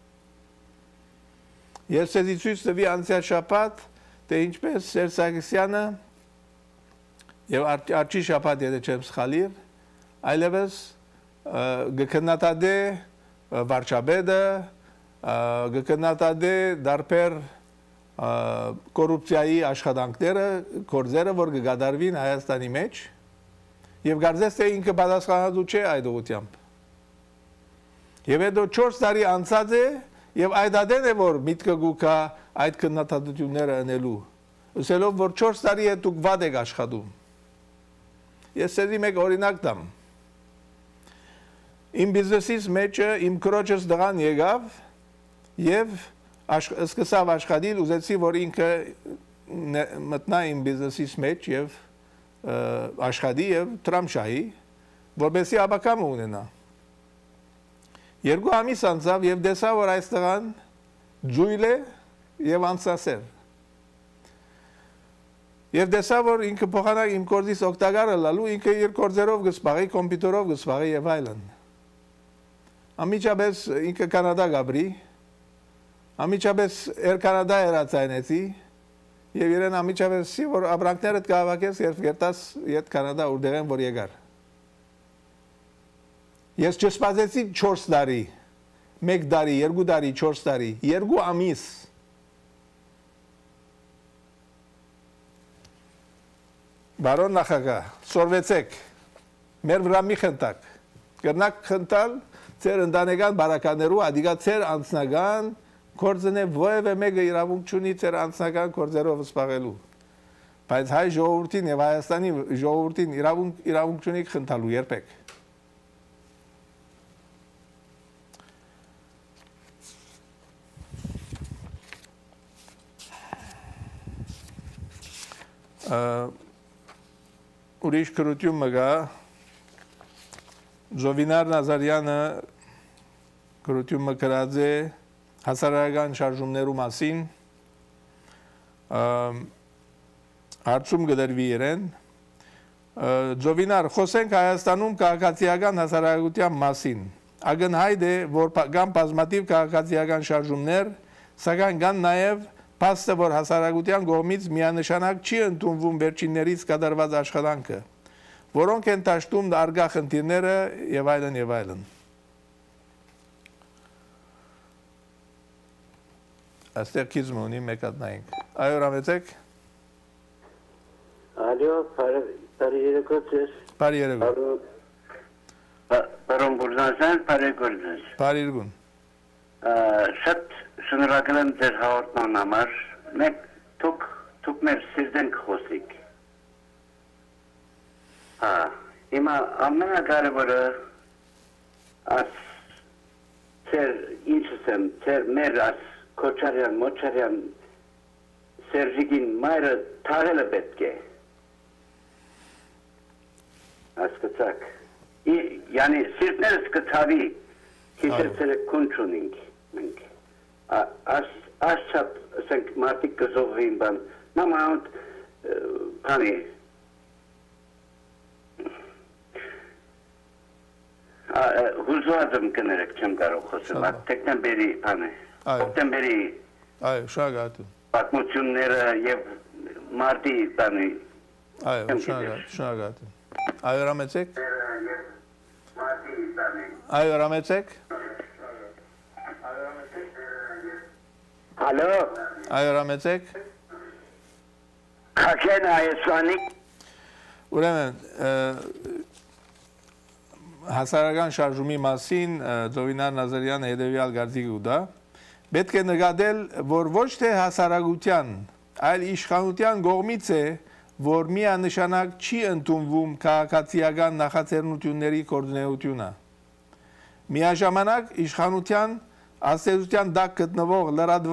Ես ցեզի ցույց տվի անցյալ շաբաթ, թե ինչպես Սերժ Սարգսյանը եւ արջի շաբաթ եթե չեմ սխալիր, այլևս գքննադե վարչապետը, գքննադե դարբեր կոռուպցիայի աշխատանքները, գործերը, որ կգադարվին Հայաստանի մեջ, եւ կարծես թե ինքը պատասխանատու չէ այդ ուղղությամբ։ Եվ հետո 4 տարի անցած է եւ այդ ադեն է որ միտքը գուկա այդ քննադատությունները անելու։ Ասելով որ 4 տարի է դուք վատ եք աշխատում։ Ես ցեզի մեկ օրինակ տամ։ Իմ բիզնեսից մեջը իմ քրոջս դղան եկավ եւ սկսավ աշխատել, ուզեցի որ ինքը մտնա իմ բիզնեսից մեջ եւ աշխատի եւ տրամշայի, որովհետեւ աբակամ ունենա։ 2 ամիս անցավ եւ տեսա որ այս տղան ջույլ է եւ անցասեր։ Եվ տեսա որ ինքը փոխանակ իմ կորձից օգտակարը լալու, ինքը իր կորձերով կսպաղի, կոմպյուտերով կսպաղի եւ այլն։ Ամիջապես ինքը Կանադա գաբրի, ամիջապես Կանադա երացայնեցի եւ իրեն ամիջապես սի որ ապրանքներդ կհավաքես երբ գերտաս իդ Կանադա ուրդեղեն որ եկար։ Ես չսպասեցի 4 տարի, 1 տարի, 2 տարի, 4 տարի, 2 ամիս։ Բարոն նախագահ, սորվեցեք, մեր վրա մի խնդակ, կրնակ խնդալ ծեր ընտանեկան բարականերու, ադիգա ծեր անձնական կործն է որևէ մեկը իրավունք չունի ծեր անձնական կործերով սպաղելու։ Բայց հայ ժողովրդին եւ Հայաստանի ժողովրդին իրավունք չունի խնդալու երբեք։ Ուրիշ քրություն մգա Զովինար Նազարյանը քրություն մկրած է հասարակական շարժումներու մասին հարցում գդրվի իրեն Զովինար խոսենք Հայաստանում քաղաքացիական հասարակության մասին ակնհայտ է որ կան բազմաթիվ քաղաքացիական շարժումներ սակայն կան նաև փաստը որ հասարակության կողմից միանշանակ չի ընդունվում վերջիններից կատարված աշխատանքը որոնք են տաշտում արգա խնդիրները եւ այլն եւ այլն Աստեղ քիզմ ունի մեկ ատնայինք այո ռամեցեք Ալո բարի երեկոց բարի երեկոց Պարոն Բուրզանյան բարի երեկոց բարի երեկոց շատ շնորհակալ եմ ձեր հաղորդման համար մենք թուք մեր սիրտեն կխոսիկ հիմա ամենակարևորը այս Ser meras Koçaryan, Moçaryan Serjigin Mayra Tarele Betke. Askıtak. Yani sirtner sıkıtavi Hissersere Kunçuning. Aşçap sen Martik Kızovim ben. Namahut hani Huzurladım kınarak çımkar okusun. Tekten beri hani. Oktan beri. Ay, şagatın. Bakmoçunlara yev mardi hani. Ay, şagatın. Ay, rametsek. Ay, rametsek. Alo. Ay, rametsek. Kaken ayesvanik. Ուրեմն հասարակական շարժումի մասին Զովինար Նազարյանը հետևյալ կարծիք ուտա. Պետք է նկատել, որ ոչ թե հասարակության, այլ իշխանության կողմից է, որ միանշանակ չի ընդունվում քաղաքացիական նախաձեռնությունների գործունեությունը։ Միաժամանակ իշխանության ասելության տակ գտնվող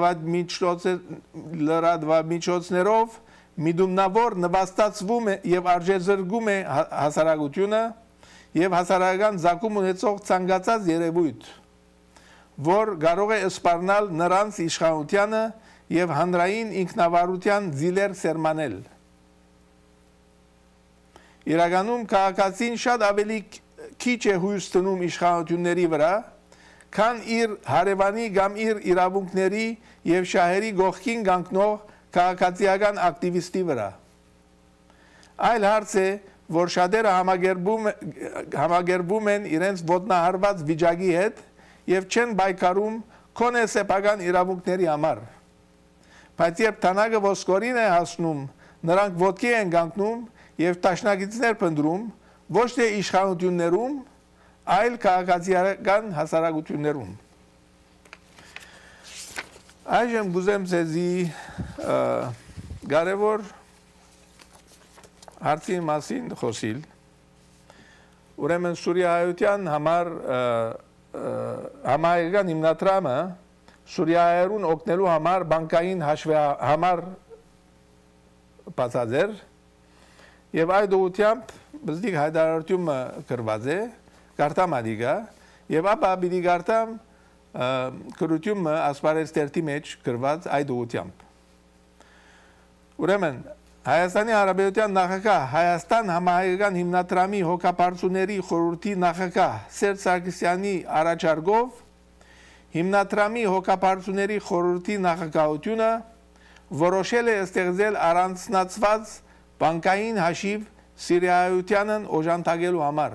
լրատվամիջոցներով միդումնավոր նվաստացվում է եւ արժեզրկում է հասարակությունը եւ հասարակական զակում ունեցող ցանկացած երևույթ, որ կարող է սպառնալ նրանց իշխանությանը եւ հանրային ինքնավարության ձիլեր սերմանել։ Իրականում քաղաքացին շատ ավելի քիչ է հույս տնում իշխանությունների վրա, քան իր հարևանի կամ իր իրավունքների եւ շահերի գողքին կանգնող քաղաքացիական ակտիվիստի վրա։ Այլ հարց է, որ շատերը համագերբում են իրենց ոտնահարված վիճակի հետ եւ չեն պայքարում քոնե սեփական իրավունքների համար։ Բայց երբ թանակը ոսկորին է հասնում, նրանք ոտքի են կանգնում եւ տաշնակիցներ փնտրում ոչ թե իշխանություններում, այլ քաղաքացիական հասարակություններում։ Այժմ գուզեմ ձեզի կարևոր հարցի մասին խոսիլ։ Ուրեմն Սուրիայության համար համահայկական հիմնադրամը Սուրիայերուն օգնելու համար բանկային հաշվահամար բացած էր եւ այդ ուղղությամբ բզդիկ հայտարարությունը գրված է, կարտամ ադիգա եւ ապա պիտի կարտամ կրությունը ասպարեզ տերտի մեջ գրված այդ ուղղությամբ։ Ուրեմն Հայաստանի Հանրապետության նախագահ Հայաստան համահայկական հիմնադրամի հոգապարծուների խորհրդի նախագահ Սերժ Սարգսյանի առաջարկով հիմնադրամի հոգապարծուների խորհրդի նախագահությունը որոշել է ստեղծել առանձնացված բանկային հաշիվ Սիրիայությանն օժանդակելու համար։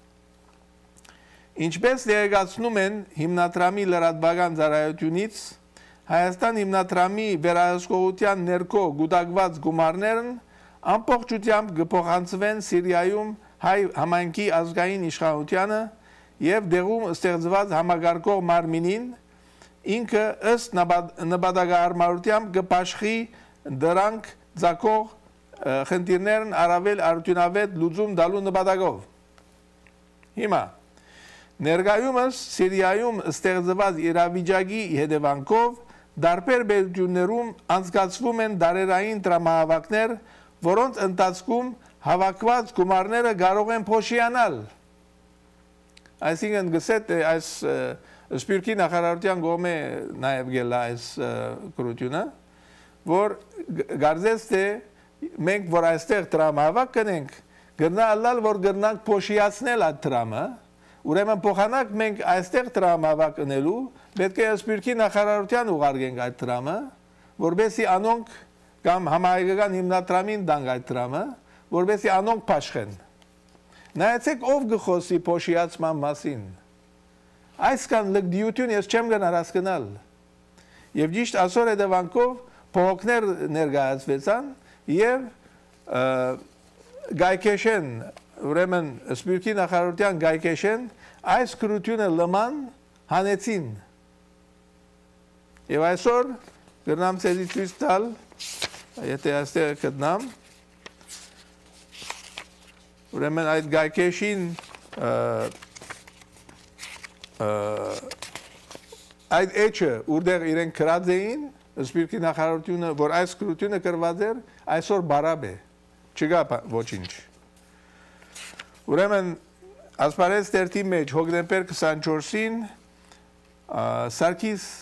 Ինչպես տեղեկացնում են հիմնադրամի լրատվական ծառայությունից, Հայաստան հիմնադրամի վերահսկողության ներքո գուտակված գումարներն ամբողջությամբ կփոխանցվեն Սիրիայում հայ համայնքի ազգային իշխանությանը եւ դեղում ստեղծված համագարկող մարմինին, ինքը ըստ նպատակահարմարությամբ կպաշխի դրանք ցակող խնդիրներն առավել արդյունավետ լուծում տալու նպատակով։ Հիմա ներկայումս Սիրիայում ստեղծված իրավիճակի հետևանքով դարբեր պետություններում անցկացվում են դարերային տրամահավաքներ, որոնց ընթացքում հավաքված գումարները կարող են փոշիանալ։ Այսինքն գսետ այս Սպիրկի նախարարության կողմէ նաև գելա այս կրությունը, որ գարձես թե մենք որ այստեղ տրամահավաք կնենք, գնալալ որ գնանք փոշիացնել այդ տրամը, ուրեմն փոխանակ մենք այստեղ տրամահավաք ընելու, պետք է Սպիրկի նախարարության ուղարկենք այդ տրամը, որբեսի անոնք կամ համահայկական հիմնադրամին տանք այդ տրամը, որբեսի անոնք փաշխեն։ Նայեցեք ով գխոսի փոշիացման մասին։ Այսքան լգդիություն ես չեմ գնար հասկանալ։ Եվ ճիշտ այսօր հետևանքով փողոքներ ներկայացվեցան եւ գայքեշեն, ուրեմն Սպիրկի նախարարության գայքեշեն այս քրությունը լման հանեցին։ Եվ այսօր գրնամ ցեզի ցույց տալ, եթե այստեղ գտնամ, ուրեմն այդ գայքեշին այդ էջը որտեղ իրենք գրած էին Սպիրկի նախարարությունը, որ այս քրությունը կրված էր, այսօր բարապ է, չկա ոչինչ։ Ուրեմն, ասպարեց տերտի մեջ, հոգնեմպեր 24-ին, Սարգիս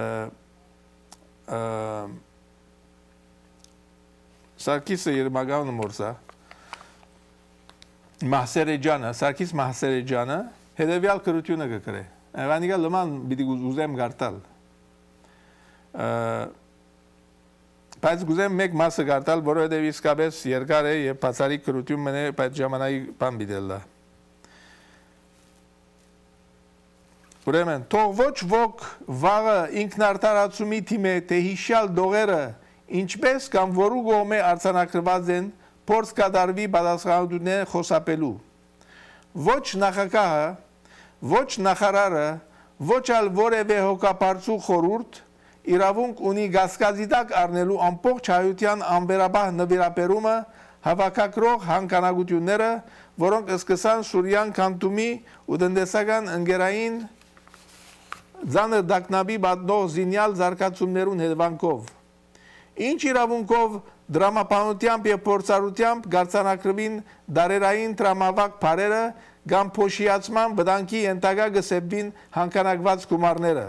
Սարգիսը երմագավնը մորսա, Մահսերեջանը, Սարգիս Մահսերեջանը, հետևյալ քրությունը կկրե, անիգա լման բիդի ուզեմ գարտալ, բայց գուզեմ մեկ մասը գարտալ, որովհետև իսկապես երկար է և բացարիք քրություն մնե այդ ժամանակի բան բիդելլա։ Ուրեմն, թող ոչ ոք վաղը ինքնարտարացումի թիմե թե հիշյալ դողերը ինչպես կամ որու գոմե արձանագրված են փորձ կատարվի պատասխանատուներ խոսապելու։ Ոչ նախագահը, ոչ նախարարը, ոչ ալ որևէ հոգապարծու խորհուրդ իրավունք ունի գասկածիտակ առնելու ամբողջ հայության անվերապահ նվիրապերումը հավաքակրող հանկանագությունները, որոնք սկսան Սուրյան քանտումի ու տնտեսական ընկերային ձանր դակնաբի բատնող զինյալ զարգացումներուն հետևանքով։ Ինչ իրավունքով դրամապանությամբ և փորձառությամբ գարցանակրվին դարերային տրամավակ բարերը կամ փոշիացման վտանգի ենթակա գսեպվին հանքանակված գումարները։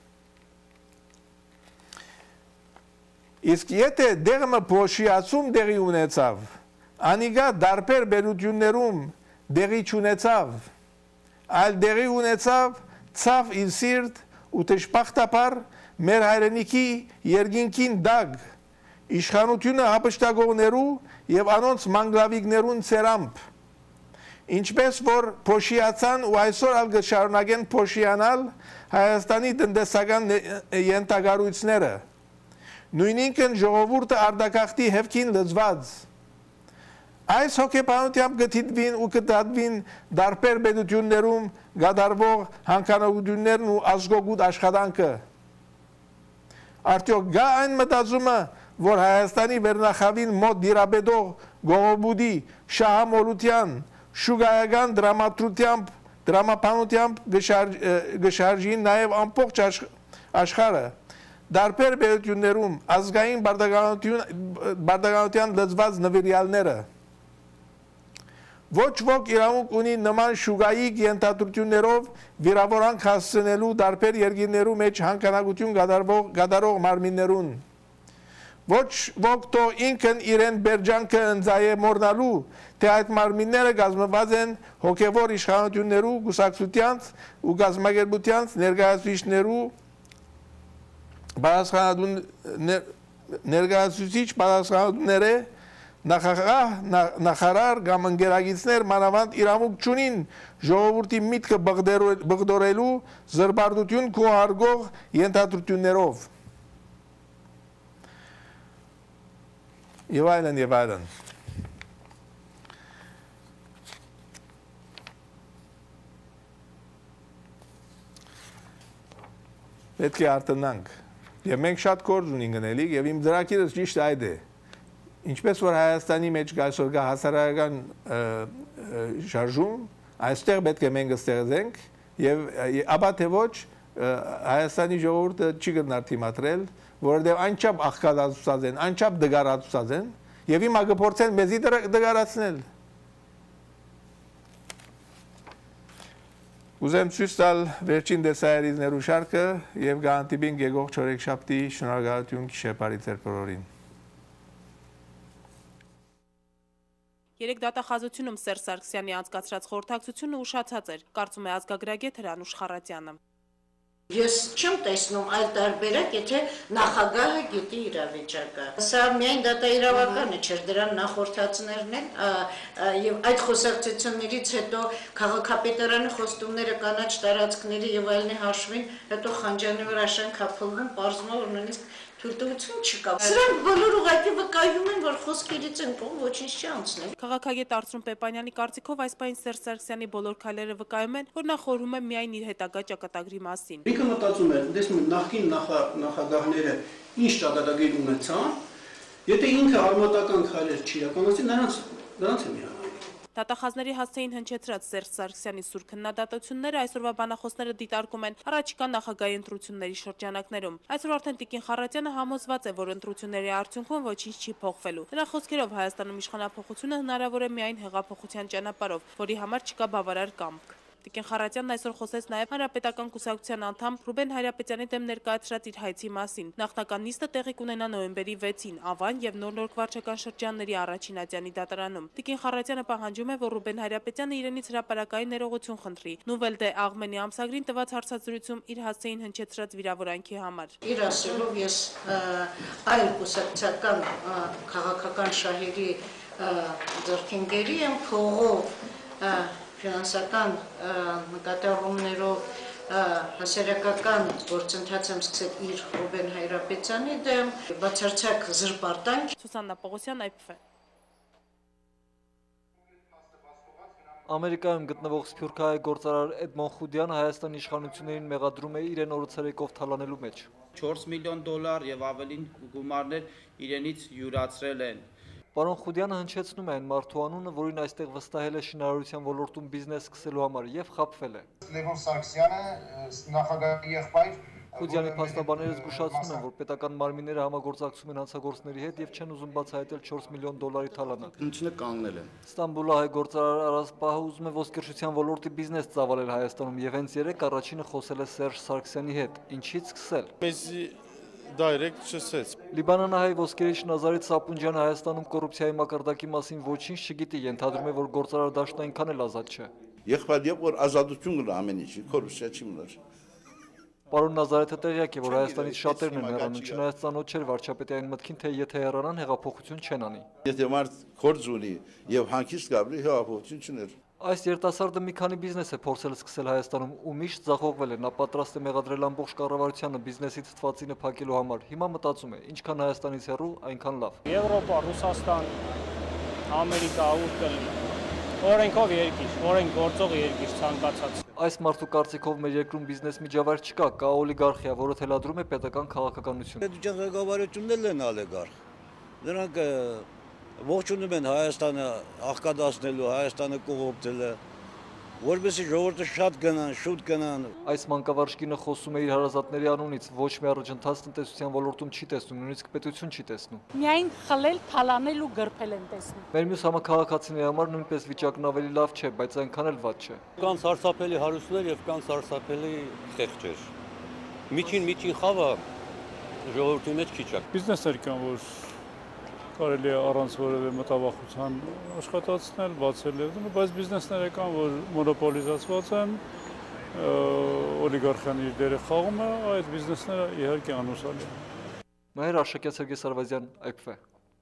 Իսկ եթե դեղմը փոշիացում դեղի ունեցավ, անիգա դարբեր բերություններում դեղի չունեցավ, այլ դեղի ունեցավ ցավ իր սիրտ ու տշպախտապար մեր հայրենիքի երկինքին դագ, իշխանությունը հապշտագողներու և անոնց մանգլավիկներուն ծերամբ, ինչպես որ փոշիացան ու այսօր ալ գշարունակեն փոշիանալ Հայաստանի տնտեսական ենթագարույցները, նույնինքն ժողովուրդը արդակախտի հևքին լծված։ Այս հոգեբանությամբ գթիդվին ու կտատվին դարբեր բեդություններում գադարվող հանքանագություններն ու ազգոգուտ աշխատանքը։ Արդյոք գա այն մտածումը, որ Հայաստանի վերնախավին մոտ դիրաբեդող գողոբուդի շահամոլության, շուգայական դրամապանությամբ գշարժին նաև ամբողջ աշխարհը, դարբեր բերություններում ազգային բարդականության լծված նվիրյալները։ Ոչ ոք իրավունք ունի նման շուգայիկ ենթադրություններով վիրավորանք հասցնելու դարբեր երկիրներու մեջ հանքանակություն գադարող մարմիններուն։ Ոչ ոք թող ինքն իրեն բերջանքը ընձայե մորնալու, թե այդ մարմինները կազմված են հոգևոր իշխանություններու, գուսակցությանց ու գազམ་ագերբությանց ներկայացուցիչներու ներկայացուցիչ պատասխանատուները նախարար կամ ընկերագիցներ մանավանդ իրավունք չունին ժողովրդի միտքը բղդորելու զրբարտություն քոհարգող ենթադրություններով։ Եվ այլն եւ այլն։ Պետք է արտանանք։ Եվ մենք շատ գործ ունենք գնելիք եւ իմ դրակիրս ճիշտ այդ է։ Ինչպես որ Հայաստանի մեջ այսօր կա հասարակական շարժում, այստեղ պետք է մենք ստեղծենք եւ ապա թե ոչ Հայաստանի ժողովուրդը չի գտնար թիմադրել, որովհետեւ անչափ աղքատացած են, անչափ դգարացած են եւ հիմա կփորձեն մեզի դգարացնել։ Ուզեմ ցույց տալ վերջին դեսայերիզներու շարքը եւ գանտիբին եկող չորեքշաբթի շնորհակալություն գիշերբարի ձեր բոլորին։ Երեք դատախազությունում Սերժ Սարգսյանի անցկացրած խորհրդակցությունը ուշացած էր, կարծում է ազգագրագետ Հրանուշ Խառատյանը։ Ես չեմ տեսնում այլ տարբերակ, եթե նախագահը գիտի իրավիճակը։ Սա միայն դատաիրավականը չէր, դրան նախորդածներն են, եւ այդ խոսակցություններից հետո քաղաքապետարանի խոստումները կանաչ տարածքների եւ այլնի հաշվին, հետո Խանջյանի վրա շենք հապլվում, պարզվում որ նույնիսկ թույլտվություն չկա։ Սրանք բոլոր ուղղակի վկայում են, որ խոսքերից են կողմ ոչինչ չի անցնել։ Քաղաքագետ Արծրուն Պեպանյանի կարծիքով այս պահին Սերժ Սարգսյանի բոլոր քայլերը վկայում են, որ նա խորհում է միայն իր հետագա ճակատագրի մասին։ Ինքը մտածում է, տեսնում նախկին նախագահները ինչ ճակատագիր ունեցան, եթե ինքը արմատական քայլեր չի իրականացրել, նրանց է միանալի։ Դատախազների հասցեին հնչեցրած Սերժ Սարգսյանի սուր քննադատությունները այսօրվա բանախոսները դիտարկում են առաջիկա նախագահի ընտրությունների շրջանակներում։ Այսօր արդեն Տիկին Խառատյանը համոզված է, որ ընտրությունների արդյունքում ոչինչ չի փոխվելու։ Նրա խոսքերով Հայաստանում իշխանափոխությունը հնարավոր է միայն հեղափոխության ճանապարհով, որի համար չկա բավարար կամք։ Տիկին Խառատյանն այսօր խոսեց նաև Հանրապետական կուսակցության անդամ Ռուբեն Հայրապետյանի դեմ ներկայացրած իր հայցի մասին։ Նախնական նիստը տեղի կունենա նոյեմբերի 6-ին Ավան եւ Նոր վարչական շրջանների առաջին ատյանի դատարանում։ Տիկին Խառատյանը պահանջում է, որ Ռուբեն Հայրապետյանը իրենից հրապարակային ներողություն խնդրի։ Նուվել դե Աղմենի ամսագրին տված հարցազրույցում իր հասցեին հնչեցրած վիրավորանքի համար։ Իր ասելով ես այլ կուսակցական քաղաքական շահերի ձեռքինգերի եմ փողով ֆինանսական նկատառումներով հասարակական գործընթաց եմ սկսել իր Ռուբեն Հայրապետյանի դեմ բացարձակ զրպարտանք։ Սուսաննա Պողոսյան, IPF։ Ամերիկայում գտնվող սփյուռքահայ գործարար Էդմոն Խուդյանը Հայաստանի իշխանություններին մեղադրում է իրեն օրը ցերեկով թալանելու մեջ։ 4 միլիոն դոլար եւ ավելին գումարներ իրենից յուրացրել են։ Պարոն Խուդյանը հնչեցնում է այն մարդու անունը, որին այստեղ վստահել է շինարարության ոլորտում բիզնես սկսելու համար եւ խաբվել է։ Լևոն Սարգսյանը նախագահի եղբայր Խուդյանի փաստաբանները զգուշացնում են, որ պետական մարմինները համագործակցում են հանցագործների հետ եւ չեն ուզում բացահայտել 4 միլիոն դոլարի թալանը։ Ինչն է կանգնել են։ Ստամբուլահայ գործարար Արազ Պահը ուզում է ոսկերչության ոլորտի բիզնես ծավալել Հայաստանում եւ հենց երեք առաջինը խոսել է Սերժ Սարգսյանի հետ։ Ինչից սկսել։ Մեզի դայրեկտ չսեց։ Լիբանանահայ ոսկերիչ Նազարեթ Սապունջյանը Հայաստանում կոռուպցիայի մակարդակի մասին ոչինչ չգիտի, ենթադրում է, որ գործարար դաշտն այնքան էլ ազատ չէ։ Եղբայր եւ որ ազատություն կլա ամեն ինչի, կոռուպցիա չի մնար։ Պարոն Նազարեթը տեղյակ է, որ Հայաստանից շատերն են հեռանում, չնայած ծանոթ չէր վարչապետի այն մտքին, թե եթե հեռանան հեղափոխություն չեն անի։ Եթե մարդ գործ ունի եւ հանգիստ գաբրի հեղափոխություն չներ։ Այս երիտասարդը մի քանի բիզնես է փորձել սկսել Հայաստանում ու միշտ ձախողվել է։ Նա պատրաստ է մեղադրել ամբողջ կառավարությանը բիզնեսից թթվածինը փակելու համար։ Հիմա մտածում է, ինչքան Հայաստանից հեռու, այնքան լավ։ Եվրոպա, Ռուսաստան, Ամերիկա, ուր կլինի։ Օրենքով երկիր, օրենք գործող երկիր ցանկացած։ Այս մարդու կարծիքով մեր երկրում բիզնես միջավայր չկա, կա օլիգարխիա, որը թելադրում է պետական քաղաքականություն։ Պետության ղեկավարություններն են օլիգարխ։ Նրանք ողջունում են Հայաստանը աղքատացնելու, Հայաստանը կողոպտելը, որովհետեւ ժողովուրդը շատ գնան, շուտ գնան։ Այս մանկավարժկինը խոսում է իր հարազատների անունից, ոչ մի առաջընթաց տնտեսության ոլորտում չի տեսնում, նույնիսկ պետություն չի տեսնում։ Միայն խլել, թալանել ու գրփել են տեսնում։ Մեր մյուս համաքաղաքացիների համար նույնպես վիճակն ավելի լավ չէ, բայց այնքան էլ վատ չէ։ Կան սարսափելի հարուստներ եւ կան սարսափելի խեղճեր։ Միջին խավը ժողովրդի մեջ քիչ է։ Բիզնեսներ կան, որ կարելի է առանց որևէ մտավախության աշխատացնել, բացել եւ դու, բայց բիզնեսները կան, որ մոնոպոլիզացված են, օլիգարխիան իր դերը խաղում է, այդ բիզնեսները իհարկե անուսալի են։ Մայր Արշակյան Սերգեյ Սարվազյան, IPF։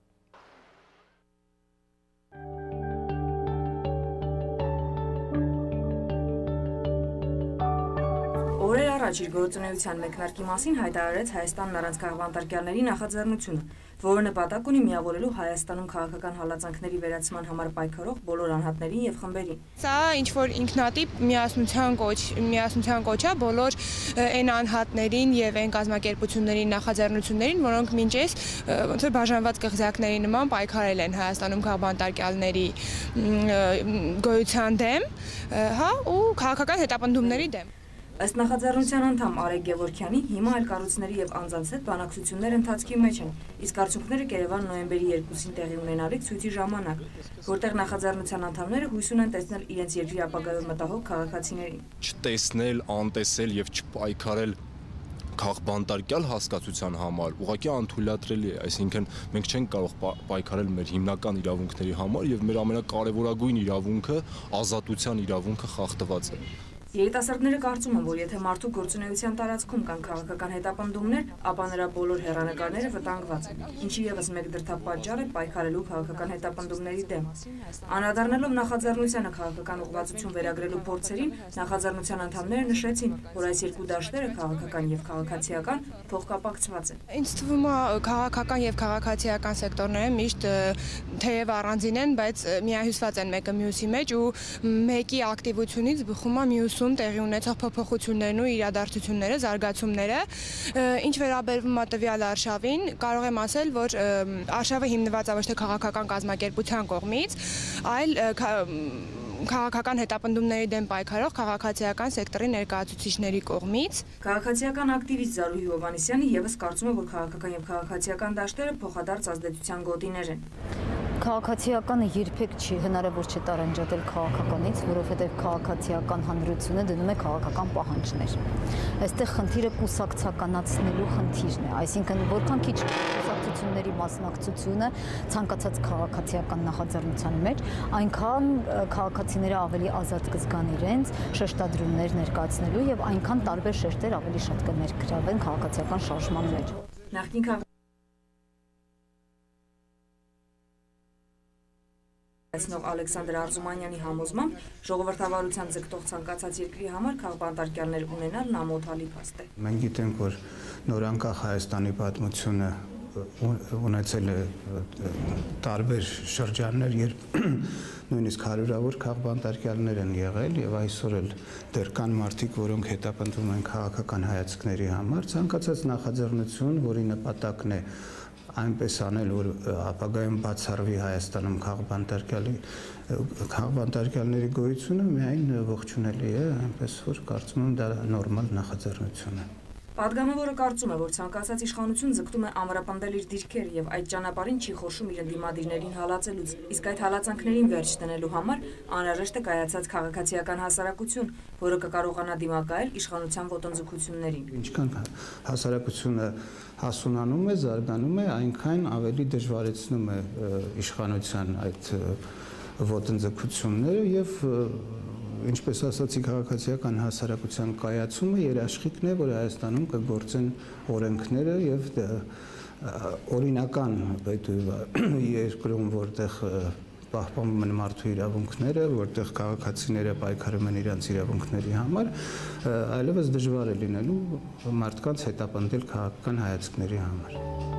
Օրեր առաջ իր գործունեության մեկնարկի մասին հայտարարեց Հայաստանն առանց քաղաքավանդարկյալների նախաձեռնությունը, որը նպատակ ունի միավորելու Հայաստանում քաղաքական հալածանքների վերացման համար պայքարող բոլոր անհատներին եւ խմբերին։ Սա ինչ-որ ինքնատիպ միասնության կոչ է բոլոր այն անհատներին եւ այն կազմակերպություններին նախաձեռնություններին, որոնք մինչեւ ոնց որ բաժանված կղզյակների նման պայքարել են Հայաստանում քաղաքավանդարկյալների գոյության դեմ, հա, ու քաղաքական հետապնդումների դեմ։ Ըստ նախաձեռնության անդամ Արեգ Գևորգյանի հիմա այլ կառույցների եւ անձանց հետ բանակցություններ ընթացքի մեջ են, իսկ արդյունքները կերևան նոյեմբերի 2-ին տեղի ունենալիք ցույցի ժամանակ, որտեղ նախաձեռնության անդամները հույս ունեն տեսնել իրենց երկրի ապագայով մտահոգ քաղաքացիներին։ Չտեսնել, անտեսել եւ չպայքարել քաղաքավանդարկյալ հասկացության համար ուղղակի անթույլատրելի է, այսինքն մենք չենք կարող պայքարել մեր հիմնական իրավունքների համար եւ մեր ամենակարևորագույն իրավունքը ազատության իրավունքը խախտված է։ Երիտասարդները կարծում են, որ եթե մարդու գործունեության տարածքում կան քաղաքական հետապնդումներ, ապա նրա բոլոր հեռանկարները վտանգված են, ինչի ևս մեկ դրդապատճառ է պայքարելու քաղաքական հետապնդումների դեմ։ Անդրադառնալով նախաձեռնությանը քաղաքական ուղղվածություն վերագրելու փորձերին, նախաձեռնության անդամները նշեցին, որ այս երկու դաշտերը քաղաքական եւ քաղաքացիական փոխկապակցված են։ Ինձ թվում է քաղաքական եւ քաղաքացիական սեկտորները միշտ թեև առանձին են, բայց միահյուսված են մեկը մյուսի մեջ ու մեկի ակտիվությունից բխում է մյուսը տարածքում տեղի ունեցող փոփոխություններն ու իրադարձությունները, զարգացումները, ինչ վերաբերվում է տվյալ արշավին, կարող եմ ասել, որ արշավը հիմնված է ոչ թե քաղաքական կազմակերպության կողմից, այլ քաղաքական հետապնդումների դեմ պայքարող քաղաքացիական սեկտորի ներկայացուցիչների կողմից։ Քաղաքացիական ակտիվիստ Զարուհի Հովհաննիսյանը եւս կարծում է, որ քաղաքական եւ քաղաքացիական դաշտերը փոխադարձ ազդեցության գոտիներ են։ Քաղաքացիականը երբեք չի հնարավոր չէ տարանջատել քաղաքականից, որովհետև քաղաքացիական հանրությունը դնում է քաղաքական պահանջներ։ Այստեղ խնդիրը կուսակցականացնելու խնդիրն է, այսինքն որքան քիչ կուսակցությունների մասնակցությունը ցանկացած քաղաքացիական նախաձեռնության մեջ, այնքան քաղաքացիները ավելի ազատ կզգան իրենց շեշտադրումներ ներկայացնելու եւ այնքան տարբեր շերտեր ավելի շատ կներգրավեն քաղաքացիական շարժման մեջ։ Նախկին Ալեքսանդր Արզումանյանի համոզմամբ ժողովրդավարության ձգտող ցանկացած երկրի համար քաղբանտարկյալներ ունենալն ամոթալի փաստ է։ Մենք գիտենք, որ նորանկախ Հայաստանի պատմությունը ունեցել է տարբեր շրջաններ, երբ նույնիսկ հարյուրավոր քաղբանտարկյալներ են եղել եւ այսօր էլ դեռ կան մարդիկ, որոնք հետապնդում են քաղաքական հայացքների համար, ցանկացած նախաձեռնություն, որի նպատակն է այնպես անել, որ ապագայում բացառվի Հայաստանում քաղբանտարկյալների գոյությունը միայն ողջունելի է, այնպես որ կարծում եմ դա նորմալ նախաձեռնություն է։ Պատգամավորը կարծում է, որ ցանկացած իշխանություն ձգտում է ամրապնդել իր դիրքերը եւ այդ ճանապարհին չի խորշում իր ընդդիմադիրներին հալածելուց, իսկ այդ հալածանքներին վերջ դնելու համար անհրաժեշտ է կայացած քաղաքացիական հասարակություն, որը կկարողանա դիմակայել իշխանության ոտնձգություններին։ Ինչքան հասարակությունը հասունանում է, զարգանում է, այնքան ավելի դժվարեցնում է իշխանության այդ ոտնձգությունները եւ ինչպես ասացի, քաղաքացիական հասարակության կայացումը երաշխիքն է, որ Հայաստանում կգործեն օրենքները եւ օրինական երկրում, որտեղ պահպանվում են մարդու իրավունքները, որտեղ քաղաքացիները պայքարում են իրենց իրավունքների համար, այլևս դժվար է լինելու մարդկանց հետապնդել քաղաքական հայացքների համար։